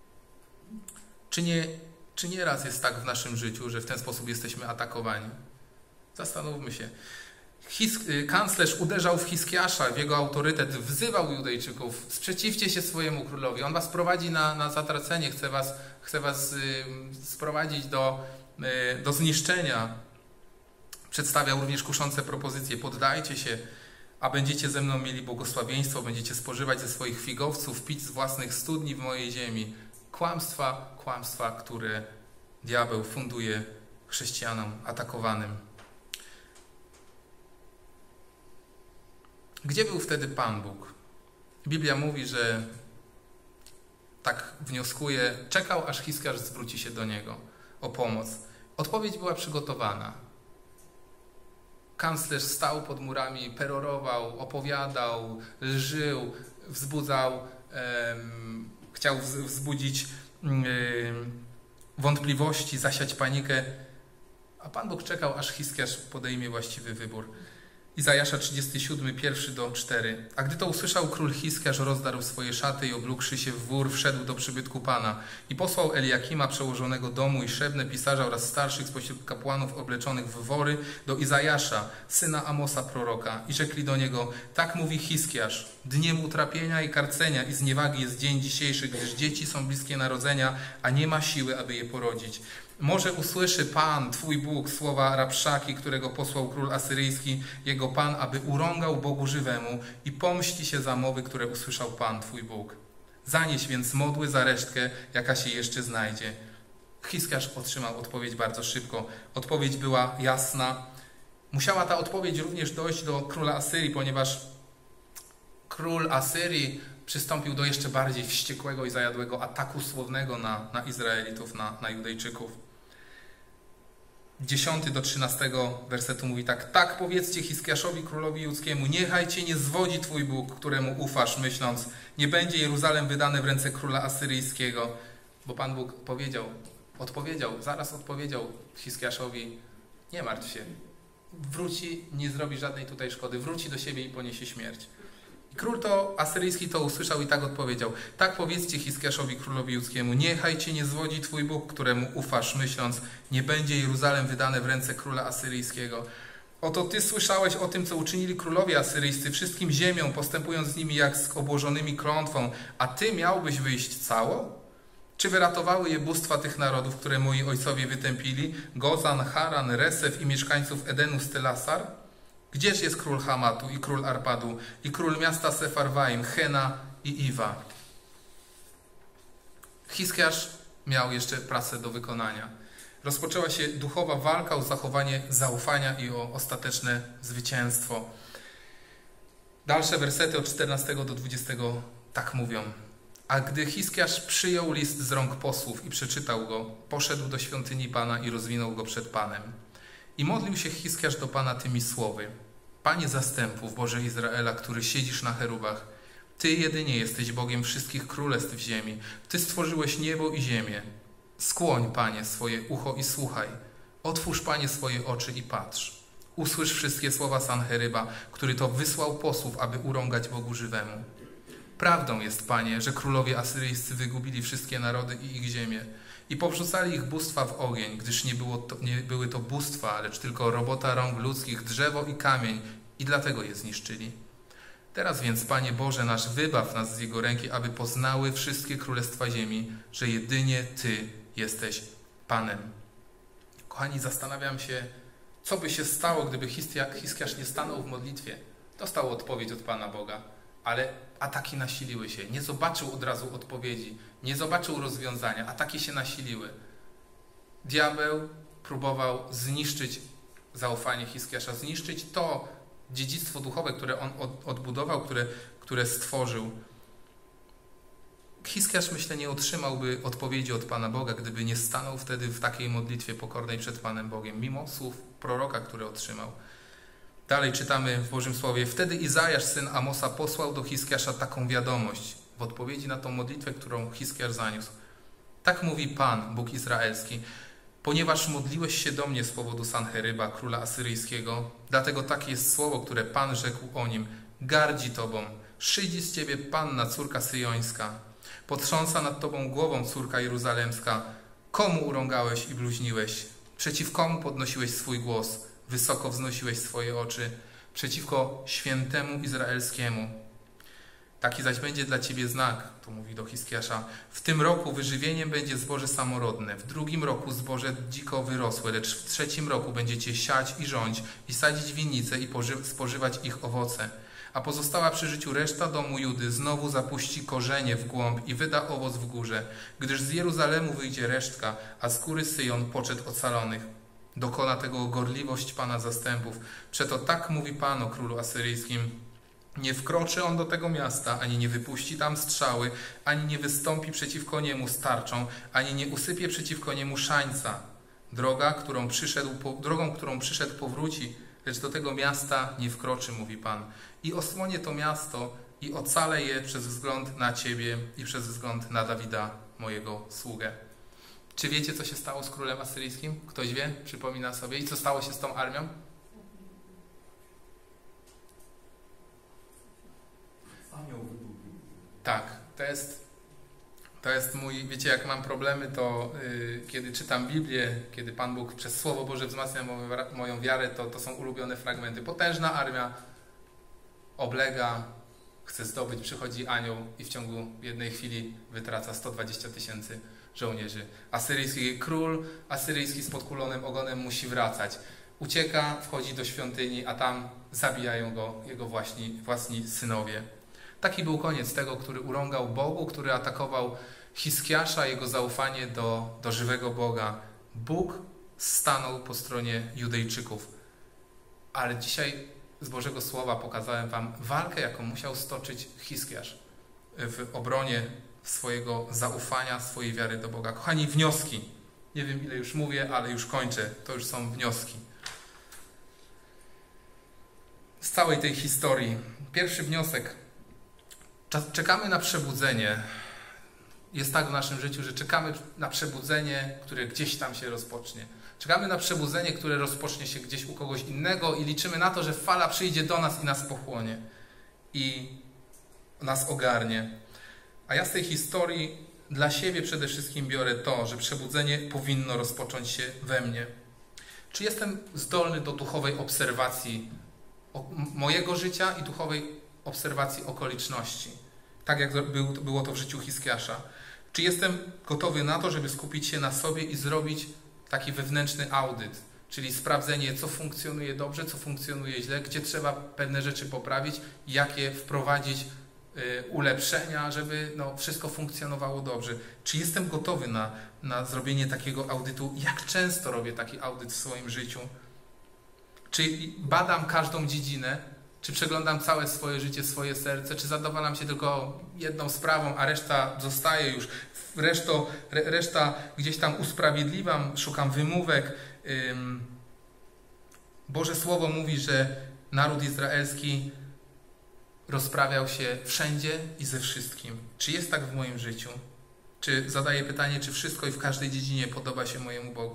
Czy nie, czy nie raz jest tak w naszym życiu, że w ten sposób jesteśmy atakowani? Zastanówmy się. His, kanclerz uderzał w Hiskiasza, w jego autorytet, wzywał Judejczyków: sprzeciwcie się swojemu królowi, on was prowadzi na, na zatracenie, chce was, chce was y, sprowadzić do, y, do zniszczenia. Przedstawiał również kuszące propozycje: poddajcie się, a będziecie ze mną mieli błogosławieństwo, będziecie spożywać ze swoich figowców, pić z własnych studni w mojej ziemi. Kłamstwa, kłamstwa, które diabeł funduje chrześcijanom atakowanym. Gdzie był wtedy Pan Bóg? Biblia mówi, że tak wnioskuje, czekał, aż Hiskiarz zwróci się do niego o pomoc. Odpowiedź była przygotowana. Kanclerz stał pod murami, perorował, opowiadał, lżył, wzbudzał, um, chciał wzbudzić um, wątpliwości, zasiać panikę, a Pan Bóg czekał, aż Hiskiarz podejmie właściwy wybór. Izajasza trzydziesty siódmy, pierwszy do czwartego. A gdy to usłyszał król Hiskiarz, rozdarł swoje szaty i oblókłszy się w wór, wszedł do przybytku Pana i posłał Eliakima, przełożonego domu, i Szebnę, pisarza oraz starszych spośród kapłanów obleczonych w wory, do Izajasza, syna Amosa proroka, i rzekli do niego: tak mówi Hiskiarz, dniem utrapienia i karcenia i zniewagi jest dzień dzisiejszy, gdyż dzieci są bliskie narodzenia, a nie ma siły, aby je porodzić. Może usłyszy Pan, Twój Bóg, słowa Rabszaki, którego posłał król asyryjski, jego Pan, aby urągał Bogu żywemu, i pomści się za mowy, które usłyszał Pan, Twój Bóg. Zanieś więc modły za resztkę, jaka się jeszcze znajdzie. Hiskiarz otrzymał odpowiedź bardzo szybko. Odpowiedź była jasna. Musiała ta odpowiedź również dojść do króla Asyrii, ponieważ król Asyrii przystąpił do jeszcze bardziej wściekłego i zajadłego ataku słownego na, na Izraelitów, na, na Judejczyków. dziesiąty do trzynastego wersetu mówi tak: tak powiedzcie Hiskiaszowi, królowi judzkiemu: niechaj cię nie zwodzi Twój Bóg, któremu ufasz, myśląc: nie będzie Jeruzalem wydane w ręce króla asyryjskiego. Bo Pan Bóg powiedział, odpowiedział, zaraz odpowiedział Hiskiaszowi: nie martw się, wróci, nie zrobi żadnej tutaj szkody, wróci do siebie i poniesie śmierć. I król to asyryjski to usłyszał i tak odpowiedział: tak powiedzcie Hiskiaszowi, królowi judzkiemu: niechaj cię nie zwodzi Twój Bóg, któremu ufasz, myśląc: nie będzie Jeruzalem wydane w ręce króla asyryjskiego. Oto ty słyszałeś o tym, co uczynili królowie asyryjscy wszystkim ziemią, postępując z nimi jak z obłożonymi klątwą, a ty miałbyś wyjść cało? Czy wyratowały je bóstwa tych narodów, które moi ojcowie wytępili? Gozan, Haran, Resef i mieszkańców Edenu z Tylasar? Gdzież jest król Hamatu i król Arpadu i król miasta Sefarwaim, Hena i Iwa? Hiskiarz miał jeszcze pracę do wykonania. Rozpoczęła się duchowa walka o zachowanie zaufania i o ostateczne zwycięstwo. Dalsze wersety od czternastego do dwudziestego tak mówią: A gdy Hiskiasz przyjął list z rąk posłów i przeczytał go, poszedł do świątyni Pana i rozwinął go przed Panem. I modlił się Hiskiasz do Pana tymi słowy: Panie zastępów, Boże Izraela, który siedzisz na cherubach, Ty jedynie jesteś Bogiem wszystkich królestw ziemi. Ty stworzyłeś niebo i ziemię. Skłoń, Panie, swoje ucho i słuchaj. Otwórz, Panie, swoje oczy i patrz. Usłysz wszystkie słowa Sancheryba, który to wysłał posłów, aby urągać Bogu żywemu. Prawdą jest, Panie, że królowie asyryjscy wygubili wszystkie narody i ich ziemię i powrzucali ich bóstwa w ogień, gdyż nie, było to, nie były to bóstwa, lecz tylko robota rąk ludzkich, drzewo i kamień, i dlatego je zniszczyli. Teraz więc, Panie Boże nasz, wybaw nas z Jego ręki, aby poznały wszystkie królestwa ziemi, że jedynie Ty jesteś Panem. Kochani, zastanawiam się, co by się stało, gdyby Hiskiasz nie stanął w modlitwie. Dostał odpowiedź od Pana Boga, ale ataki nasiliły się. Nie zobaczył od razu odpowiedzi, nie zobaczył rozwiązania. Ataki się nasiliły. Diabeł próbował zniszczyć zaufanie Hiskiasza, zniszczyć to dziedzictwo duchowe, które on odbudował, które, które stworzył. Hiskiasz, myślę, nie otrzymałby odpowiedzi od Pana Boga, gdyby nie stanął wtedy w takiej modlitwie pokornej przed Panem Bogiem, mimo słów proroka, które otrzymał. Dalej czytamy w Bożym Słowie: Wtedy Izajasz, syn Amosa, posłał do Hiskiasza taką wiadomość w odpowiedzi na tą modlitwę, którą Hiskiasz zaniósł. Tak mówi Pan, Bóg Izraelski: Ponieważ modliłeś się do mnie z powodu Sancheryba, króla asyryjskiego, dlatego takie jest słowo, które Pan rzekł o nim: Gardzi tobą, szydzi z ciebie panna, córka syjońska. Potrząsa nad tobą głową córka jeruzalemska. Komu urągałeś i bluźniłeś? Przeciw komu podnosiłeś swój głos? Wysoko wznosiłeś swoje oczy? Przeciwko świętemu Izraelskiemu. Taki zaś będzie dla ciebie znak, to mówi do Hiskiasza. W tym roku wyżywieniem będzie zboże samorodne, w drugim roku zboże dziko wyrosłe, lecz w trzecim roku będziecie siać i rządź i sadzić winnice i spożywać ich owoce. A pozostała przy życiu reszta domu Judy znowu zapuści korzenie w głąb i wyda owoc w górze, gdyż z Jeruzalemu wyjdzie resztka, a z góry Syjon poczet ocalonych. Dokona tego gorliwość Pana zastępów. Przeto tak mówi Pan o królu asyryjskim: Nie wkroczy on do tego miasta, ani nie wypuści tam strzały, ani nie wystąpi przeciwko niemu z tarczą, ani nie usypie przeciwko niemu szańca. Droga, którą przyszedł, drogą, którą przyszedł, powróci, lecz do tego miasta nie wkroczy, mówi Pan. I osłonię to miasto i ocalę je przez wzgląd na Ciebie i przez wzgląd na Dawida, mojego sługę. Czy wiecie, co się stało z królem asyryjskim? Ktoś wie? Przypomina sobie. I co stało się z tą armią? Tak, to jest, to jest mój, wiecie, jak mam problemy, to yy, kiedy czytam Biblię, kiedy Pan Bóg przez Słowo Boże wzmacnia moją wiarę, to, to są ulubione fragmenty. Potężna armia oblega, chce zdobyć, przychodzi anioł i w ciągu jednej chwili wytraca sto dwadzieścia tysięcy żołnierzy. Asyryjski król, asyryjski z podkulonym ogonem musi wracać. Ucieka, wchodzi do świątyni, a tam zabijają go jego własni, własni synowie. Taki był koniec tego, który urągał Bogu, który atakował Hiskiasza, jego zaufanie do, do żywego Boga. Bóg stanął po stronie Judejczyków. Ale dzisiaj z Bożego Słowa pokazałem wam walkę, jaką musiał stoczyć Hiskiasz w obronie swojego zaufania, swojej wiary do Boga. Kochani, wnioski. Nie wiem, ile już mówię, ale już kończę. To już są wnioski. Z całej tej historii. Pierwszy wniosek. Czekamy na przebudzenie. Jest tak w naszym życiu, że czekamy na przebudzenie, które gdzieś tam się rozpocznie. Czekamy na przebudzenie, które rozpocznie się gdzieś u kogoś innego i liczymy na to, że fala przyjdzie do nas i nas pochłonie. I nas ogarnie. A ja z tej historii dla siebie przede wszystkim biorę to, że przebudzenie powinno rozpocząć się we mnie. Czy jestem zdolny do duchowej obserwacji mojego życia i duchowej obserwacji okoliczności? Tak jak było to w życiu Hiskiasza. Czy jestem gotowy na to, żeby skupić się na sobie i zrobić taki wewnętrzny audyt, czyli sprawdzenie, co funkcjonuje dobrze, co funkcjonuje źle, gdzie trzeba pewne rzeczy poprawić, jakie wprowadzić y, ulepszenia, żeby no, wszystko funkcjonowało dobrze. Czy jestem gotowy na, na zrobienie takiego audytu? Jak często robię taki audyt w swoim życiu? Czy badam każdą dziedzinę Czy przeglądam całe swoje życie, swoje serce? Czy zadowalam się tylko jedną sprawą, a reszta zostaje już? Reszto, re, reszta gdzieś tam usprawiedliwiam, szukam wymówek. Ym, Boże Słowo mówi, że naród izraelski rozprawiał się wszędzie i ze wszystkim. Czy jest tak w moim życiu? Czy zadaję pytanie, czy wszystko i w każdej dziedzinie podoba się mojemu Bogu?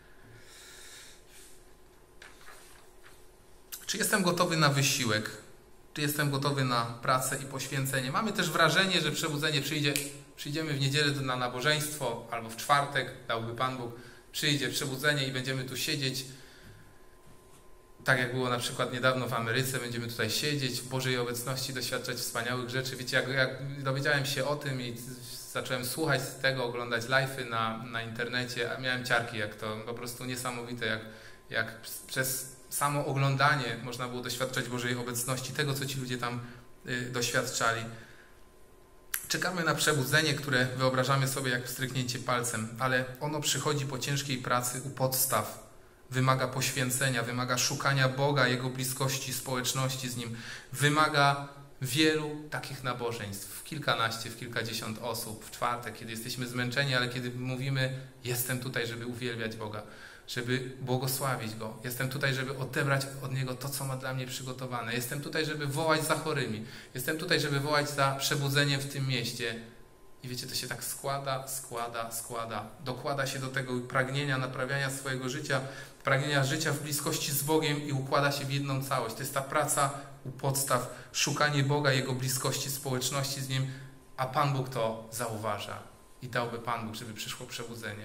Czy jestem gotowy na wysiłek? Czy jestem gotowy na pracę i poświęcenie? Mamy też wrażenie, że przebudzenie przyjdzie, przyjdziemy w niedzielę na nabożeństwo, albo w czwartek, dałby Pan Bóg, przyjdzie przebudzenie i będziemy tu siedzieć. Tak jak było na przykład niedawno w Ameryce, będziemy tutaj siedzieć, w Bożej obecności doświadczać wspaniałych rzeczy. Wiecie, jak, jak dowiedziałem się o tym i zacząłem słuchać tego, oglądać live'y na, na internecie, a miałem ciarki, jak to po prostu niesamowite, jak, jak przez samo oglądanie można było doświadczać Bożej obecności, tego, co ci ludzie tam y, doświadczali. Czekamy na przebudzenie, które wyobrażamy sobie jak stryknięcie palcem, ale ono przychodzi po ciężkiej pracy u podstaw. Wymaga poświęcenia, wymaga szukania Boga, Jego bliskości, społeczności z Nim. Wymaga wielu takich nabożeństw, w kilkanaście, w kilkadziesiąt osób, w czwartek, kiedy jesteśmy zmęczeni, ale kiedy mówimy, jestem tutaj, żeby uwielbiać Boga, żeby błogosławić Go. Jestem tutaj, żeby odebrać od Niego to, co ma dla mnie przygotowane. Jestem tutaj, żeby wołać za chorymi. Jestem tutaj, żeby wołać za przebudzeniem w tym mieście. I wiecie, to się tak składa, składa, składa. Dokłada się do tego pragnienia naprawiania swojego życia, pragnienia życia w bliskości z Bogiem i układa się w jedną całość. To jest ta praca u podstaw, szukanie Boga, Jego bliskości, społeczności z Nim, a Pan Bóg to zauważa. I dałby Pan Bóg, żeby przyszło przebudzenie.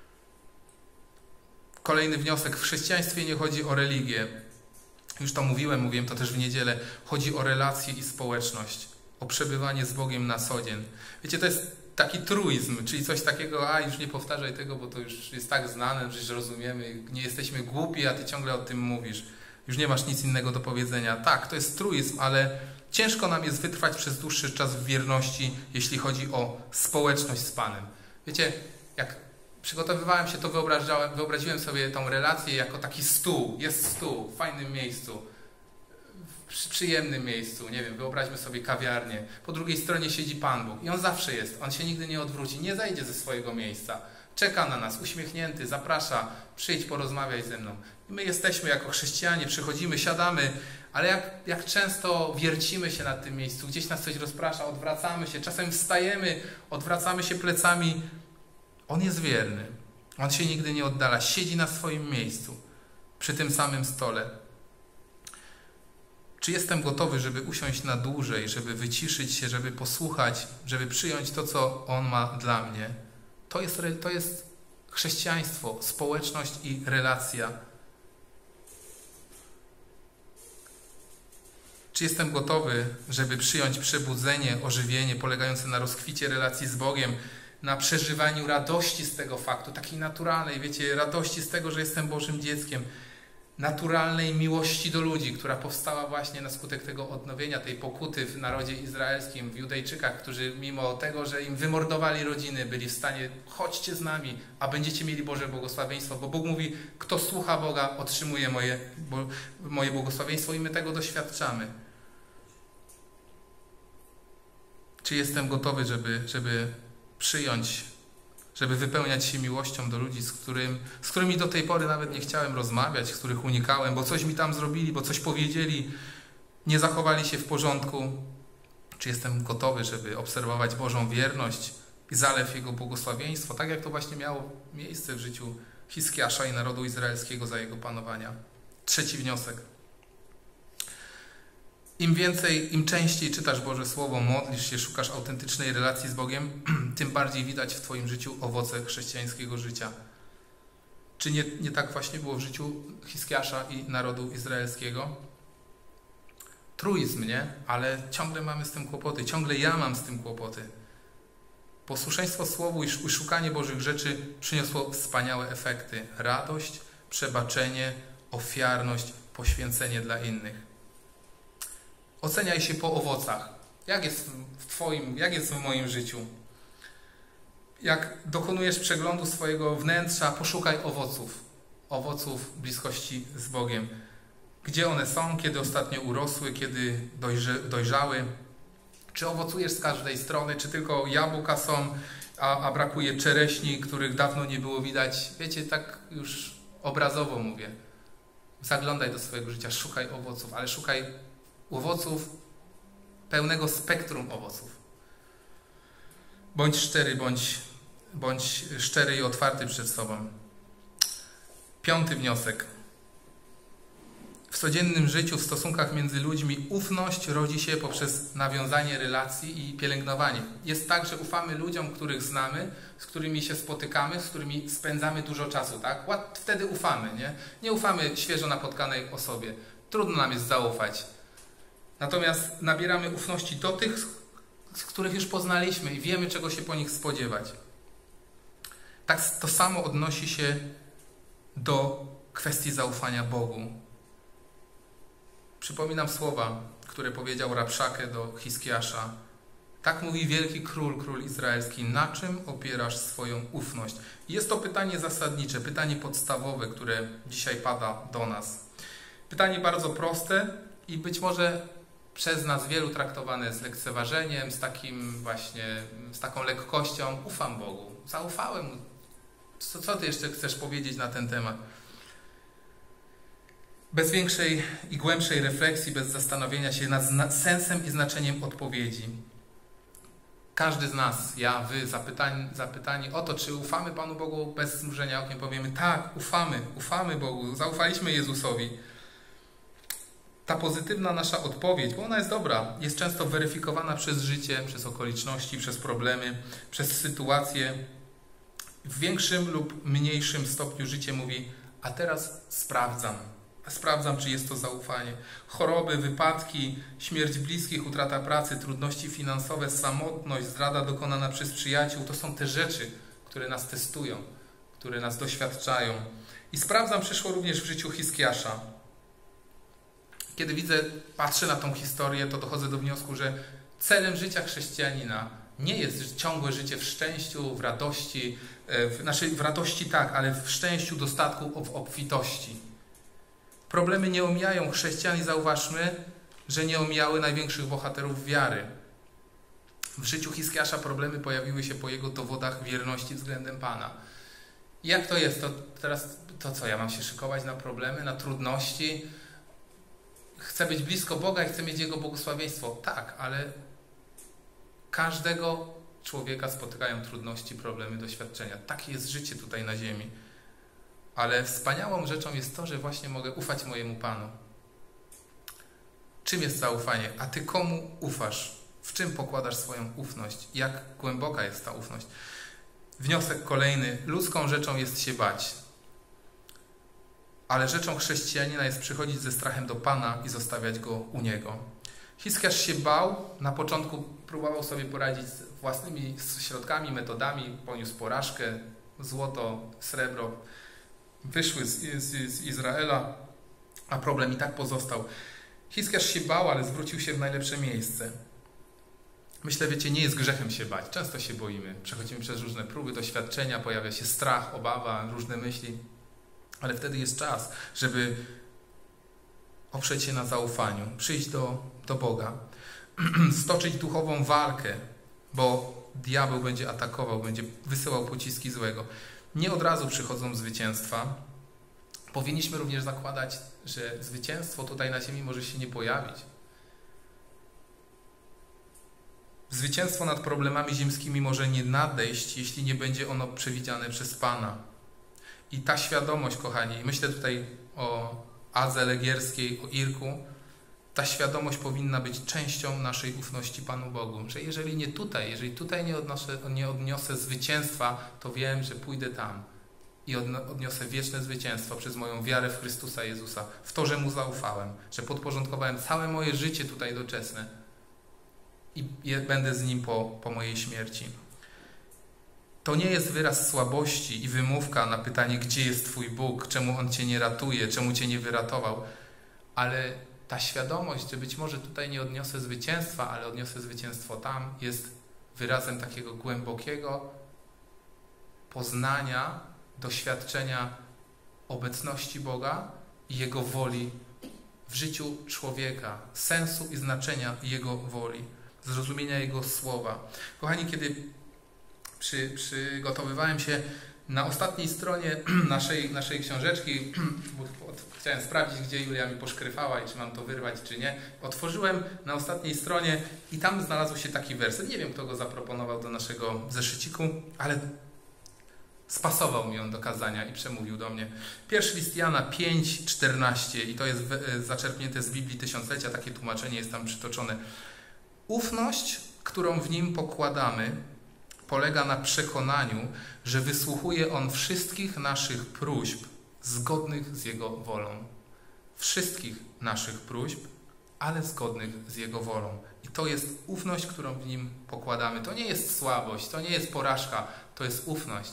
Kolejny wniosek. W chrześcijaństwie nie chodzi o religię. Już to mówiłem, mówiłem to też w niedzielę. Chodzi o relacje i społeczność. O przebywanie z Bogiem na co dzień. Wiecie, to jest taki truizm, czyli coś takiego, a już nie powtarzaj tego, bo to już jest tak znane, że już rozumiemy, nie jesteśmy głupi, a ty ciągle o tym mówisz. Już nie masz nic innego do powiedzenia. Tak, to jest truizm, ale ciężko nam jest wytrwać przez dłuższy czas w wierności, jeśli chodzi o społeczność z Panem. Wiecie, jak przygotowywałem się, to wyobrażałem, wyobraziłem sobie tą relację jako taki stół. Jest stół w fajnym miejscu, w przyjemnym miejscu, nie wiem, wyobraźmy sobie kawiarnię. Po drugiej stronie siedzi Pan Bóg i On zawsze jest. On się nigdy nie odwróci, nie zejdzie ze swojego miejsca. Czeka na nas, uśmiechnięty, zaprasza, przyjdź, porozmawiaj ze mną. I my jesteśmy jako chrześcijanie, przychodzimy, siadamy, ale jak, jak często wiercimy się na tym miejscu, gdzieś nas coś rozprasza, odwracamy się, czasem wstajemy, odwracamy się plecami. On jest wierny. On się nigdy nie oddala. Siedzi na swoim miejscu, przy tym samym stole. Czy jestem gotowy, żeby usiąść na dłużej, żeby wyciszyć się, żeby posłuchać, żeby przyjąć to, co On ma dla mnie? To jest, to jest chrześcijaństwo, społeczność i relacja. Czy jestem gotowy, żeby przyjąć przebudzenie, ożywienie polegające na rozkwicie relacji z Bogiem, na przeżywaniu radości z tego faktu, takiej naturalnej, wiecie, radości z tego, że jestem Bożym dzieckiem, naturalnej miłości do ludzi, która powstała właśnie na skutek tego odnowienia, tej pokuty w narodzie izraelskim, w Judejczykach, którzy mimo tego, że im wymordowali rodziny, byli w stanie, chodźcie z nami, a będziecie mieli Boże błogosławieństwo, bo Bóg mówi, kto słucha Boga, otrzymuje moje, bo, moje błogosławieństwo i my tego doświadczamy. Czy jestem gotowy, żeby, żeby przyjąć, żeby wypełniać się miłością do ludzi, z, którym, z którymi do tej pory nawet nie chciałem rozmawiać, z których unikałem, bo coś mi tam zrobili, bo coś powiedzieli, nie zachowali się w porządku. Czy jestem gotowy, żeby obserwować Bożą wierność i zalew Jego błogosławieństwo, tak jak to właśnie miało miejsce w życiu Hiskiasza i narodu izraelskiego za jego panowania. Trzeci wniosek. Im więcej, im częściej czytasz Boże Słowo, modlisz się, szukasz autentycznej relacji z Bogiem, tym bardziej widać w Twoim życiu owoce chrześcijańskiego życia. Czy nie, nie tak właśnie było w życiu Hiskiasza i narodu izraelskiego? Truizm, nie? Ale ciągle mamy z tym kłopoty, ciągle ja mam z tym kłopoty. Posłuszeństwo Słowu i szukanie Bożych rzeczy przyniosło wspaniałe efekty. Radość, przebaczenie, ofiarność, poświęcenie dla innych. Oceniaj się po owocach. Jak jest w Twoim, jak jest w moim życiu? Jak dokonujesz przeglądu swojego wnętrza, poszukaj owoców. Owoców bliskości z Bogiem. Gdzie one są, kiedy ostatnio urosły, kiedy dojrze, dojrzały? Czy owocujesz z każdej strony, czy tylko jabłka są, a, a brakuje czereśni, których dawno nie było widać? Wiecie, tak już obrazowo mówię. Zaglądaj do swojego życia, szukaj owoców, ale szukaj owoców, pełnego spektrum owoców. Bądź szczery, bądź, bądź szczery i otwarty przed sobą. Piąty wniosek. W codziennym życiu, w stosunkach między ludźmi ufność rodzi się poprzez nawiązanie relacji i pielęgnowanie. Jest tak, że ufamy ludziom, których znamy, z którymi się spotykamy, z którymi spędzamy dużo czasu, tak? Wtedy ufamy, nie? Nie ufamy świeżo napotkanej osobie. Trudno nam jest zaufać. Natomiast nabieramy ufności do tych, z których już poznaliśmy i wiemy, czego się po nich spodziewać. Tak to samo odnosi się do kwestii zaufania Bogu. Przypominam słowa, które powiedział Rabszake do Hiskiasza. Tak mówi wielki król, król izraelski. Na czym opierasz swoją ufność? I jest to pytanie zasadnicze, pytanie podstawowe, które dzisiaj pada do nas. Pytanie bardzo proste i być może przez nas wielu traktowane z lekceważeniem, z takim właśnie, z taką lekkością. Ufam Bogu, zaufałem Mu. Co, co Ty jeszcze chcesz powiedzieć na ten temat? Bez większej i głębszej refleksji, bez zastanowienia się nad sensem i znaczeniem odpowiedzi. Każdy z nas, ja, wy, zapytani, zapytani o to, czy ufamy Panu Bogu bez zmrużenia okiem, powiemy tak, ufamy, ufamy Bogu, zaufaliśmy Jezusowi. Ta pozytywna nasza odpowiedź, bo ona jest dobra, jest często weryfikowana przez życie, przez okoliczności, przez problemy, przez sytuacje. W większym lub mniejszym stopniu życie mówi, a teraz sprawdzam. Sprawdzam, czy jest to zaufanie. Choroby, wypadki, śmierć bliskich, utrata pracy, trudności finansowe, samotność, zdrada dokonana przez przyjaciół, to są te rzeczy, które nas testują, które nas doświadczają. I sprawdzam przyszło również w życiu Hiskiasza. Kiedy widzę, patrzę na tą historię, to dochodzę do wniosku, że celem życia chrześcijanina nie jest ciągłe życie w szczęściu, w radości, w, znaczy w radości tak, ale w szczęściu, dostatku, w obfitości. Problemy nie omijają chrześcijan i zauważmy, że nie omijały największych bohaterów wiary. W życiu Hiskiasza problemy pojawiły się po jego dowodach wierności względem Pana. I jak to jest? To teraz to co? Ja mam się szykować na problemy, na trudności? Chcę być blisko Boga i chcę mieć Jego błogosławieństwo. Tak, ale każdego człowieka spotykają trudności, problemy, doświadczenia. Takie jest życie tutaj na ziemi. Ale wspaniałą rzeczą jest to, że właśnie mogę ufać mojemu Panu. Czym jest zaufanie? A Ty komu ufasz? W czym pokładasz swoją ufność? Jak głęboka jest ta ufność? Wniosek kolejny. Ludzką rzeczą jest się bać. Ale rzeczą chrześcijanina jest przychodzić ze strachem do Pana i zostawiać Go u Niego. Hiskiasz się bał, na początku próbował sobie poradzić z własnymi środkami, metodami, poniósł porażkę, złoto, srebro wyszły z, z, z Izraela, a problem i tak pozostał. Hiskiasz się bał, ale zwrócił się w najlepsze miejsce. Myślę, wiecie, nie jest grzechem się bać. Często się boimy. Przechodzimy przez różne próby, doświadczenia, pojawia się strach, obawa, różne myśli. Ale wtedy jest czas, żeby oprzeć się na zaufaniu, przyjść do, do Boga, stoczyć duchową walkę, bo diabeł będzie atakował, będzie wysyłał pociski złego. Nie od razu przychodzą zwycięstwa. Powinniśmy również zakładać, że zwycięstwo tutaj na ziemi może się nie pojawić. Zwycięstwo nad problemami ziemskimi może nie nadejść, jeśli nie będzie ono przewidziane przez Pana. I ta świadomość, kochani, myślę tutaj o Adze Legierskiej, o Irku, ta świadomość powinna być częścią naszej ufności Panu Bogu, że jeżeli nie tutaj, jeżeli tutaj nie odnoszę, nie odniosę zwycięstwa, to wiem, że pójdę tam i odniosę wieczne zwycięstwo przez moją wiarę w Chrystusa Jezusa, w to, że Mu zaufałem, że podporządkowałem całe moje życie tutaj doczesne i będę z Nim po, po mojej śmierci. To nie jest wyraz słabości i wymówka na pytanie, gdzie jest Twój Bóg, czemu On Cię nie ratuje, czemu Cię nie wyratował, ale ta świadomość, że być może tutaj nie odniosę zwycięstwa, ale odniosę zwycięstwo tam, jest wyrazem takiego głębokiego poznania, doświadczenia obecności Boga i Jego woli w życiu człowieka, sensu i znaczenia Jego woli, zrozumienia Jego słowa. Kochani, kiedy przy, przygotowywałem się na ostatniej stronie naszej, naszej książeczki, bo chciałem sprawdzić, gdzie Julia mi poszkryfała i czy mam to wyrwać, czy nie, otworzyłem na ostatniej stronie i tam znalazł się taki werset. Nie wiem, kto go zaproponował do naszego zeszyciku, ale spasował mi on do kazania i przemówił do mnie. Pierwszy list Jana pięć, czternaście i to jest zaczerpnięte z Biblii Tysiąclecia, takie tłumaczenie jest tam przytoczone. Ufność, którą w nim pokładamy, polega na przekonaniu, że wysłuchuje On wszystkich naszych próśb zgodnych z Jego wolą. Wszystkich naszych próśb, ale zgodnych z Jego wolą. I to jest ufność, którą w Nim pokładamy. To nie jest słabość, to nie jest porażka, to jest ufność.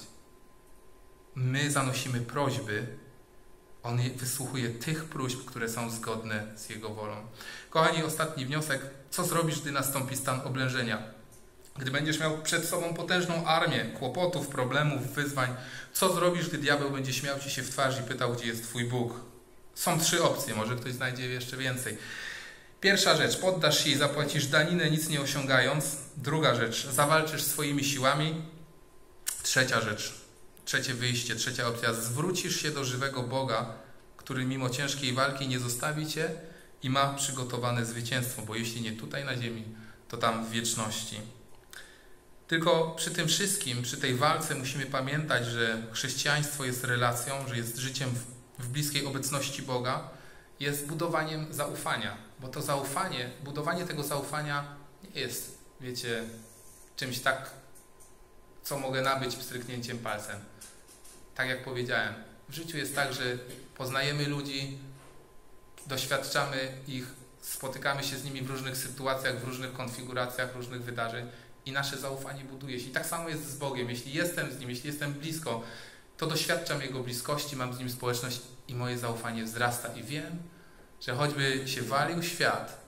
My zanosimy prośby, On wysłuchuje tych próśb, które są zgodne z Jego wolą. Kochani, ostatni wniosek. Co zrobisz, gdy nastąpi stan oblężenia? Gdy będziesz miał przed sobą potężną armię kłopotów, problemów, wyzwań, co zrobisz, gdy diabeł będzie śmiał ci się w twarz i pytał, gdzie jest twój Bóg? Są trzy opcje, może ktoś znajdzie jeszcze więcej. Pierwsza rzecz, poddasz się i zapłacisz daninę, nic nie osiągając. Druga rzecz, zawalczysz swoimi siłami. Trzecia rzecz, trzecie wyjście, trzecia opcja, zwrócisz się do żywego Boga, który mimo ciężkiej walki nie zostawi cię i ma przygotowane zwycięstwo, bo jeśli nie tutaj na ziemi, to tam w wieczności. Tylko przy tym wszystkim, przy tej walce musimy pamiętać, że chrześcijaństwo jest relacją, że jest życiem w, w bliskiej obecności Boga, jest budowaniem zaufania, bo to zaufanie, budowanie tego zaufania nie jest, wiecie, czymś tak, co mogę nabyć pstryknięciem palcem. Tak jak powiedziałem, w życiu jest tak, że poznajemy ludzi, doświadczamy ich, spotykamy się z nimi w różnych sytuacjach, w różnych konfiguracjach, różnych wydarzeń i nasze zaufanie buduje się. I tak samo jest z Bogiem. Jeśli jestem z Nim, jeśli jestem blisko, to doświadczam Jego bliskości, mam z Nim społeczność i moje zaufanie wzrasta. I wiem, że choćby się walił świat,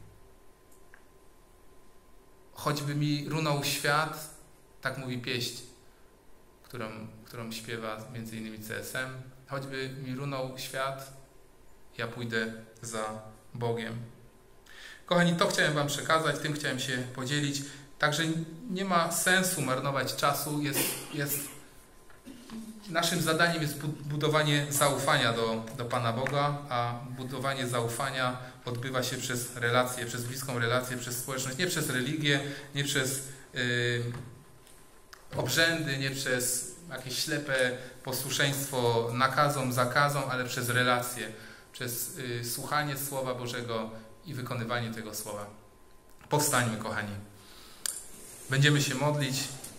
choćby mi runął świat, tak mówi pieśń, którą, którą śpiewa między innymi C S M, choćby mi runął świat, ja pójdę za Bogiem. Kochani, to chciałem Wam przekazać, tym chciałem się podzielić. Także nie ma sensu marnować czasu. Jest, jest, naszym zadaniem jest budowanie zaufania do, do Pana Boga, a budowanie zaufania odbywa się przez relacje, przez bliską relację, przez społeczność, nie przez religię, nie przez yy, obrzędy, nie przez jakieś ślepe posłuszeństwo nakazom, zakazom, ale przez relacje, przez yy, słuchanie Słowa Bożego i wykonywanie tego Słowa. Powstańmy, kochani. Będziemy się modlić.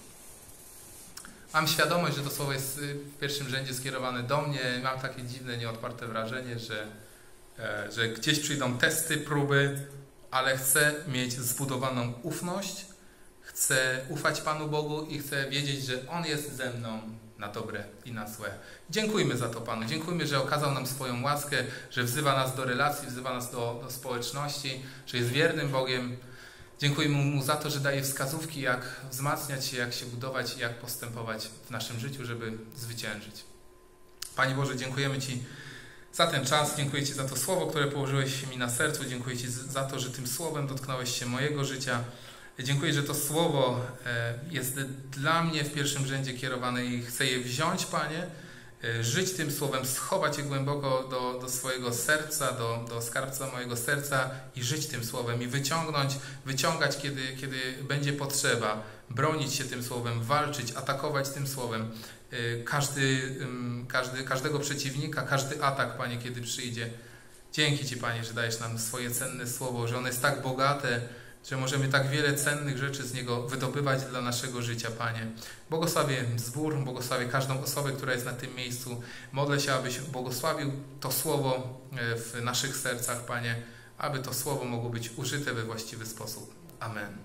Mam świadomość, że to słowo jest w pierwszym rzędzie skierowane do mnie. Mam takie dziwne, nieodparte wrażenie, że, że gdzieś przyjdą testy, próby, ale chcę mieć zbudowaną ufność, chcę ufać Panu Bogu i chcę wiedzieć, że On jest ze mną na dobre i na złe. Dziękujmy za to Panu. Dziękujmy, że okazał nam swoją łaskę, że wzywa nas do relacji, wzywa nas do, do społeczności, że jest wiernym Bogiem. Dziękujemy Mu za to, że daje wskazówki, jak wzmacniać się, jak się budować i jak postępować w naszym życiu, żeby zwyciężyć. Panie Boże, dziękujemy Ci za ten czas, dziękuję Ci za to słowo, które położyłeś mi na sercu, dziękuję Ci za to, że tym słowem dotknąłeś się mojego życia. Dziękuję, że to słowo jest dla mnie w pierwszym rzędzie kierowane i chcę je wziąć, Panie, żyć tym słowem, schować je głęboko do, do swojego serca, do, do skarbca mojego serca i żyć tym słowem i wyciągnąć, wyciągać, kiedy, kiedy będzie potrzeba, bronić się tym słowem, walczyć, atakować tym słowem. Każdy, każdy, każdego przeciwnika, każdy atak, Panie, kiedy przyjdzie. Dzięki Ci, Panie, że dajesz nam swoje cenne słowo, że ono jest tak bogate, że możemy tak wiele cennych rzeczy z niego wydobywać dla naszego życia, Panie. Błogosławię zbór, błogosławię każdą osobę, która jest na tym miejscu. Modlę się, abyś błogosławił to słowo w naszych sercach, Panie, aby to słowo mogło być użyte we właściwy sposób. Amen.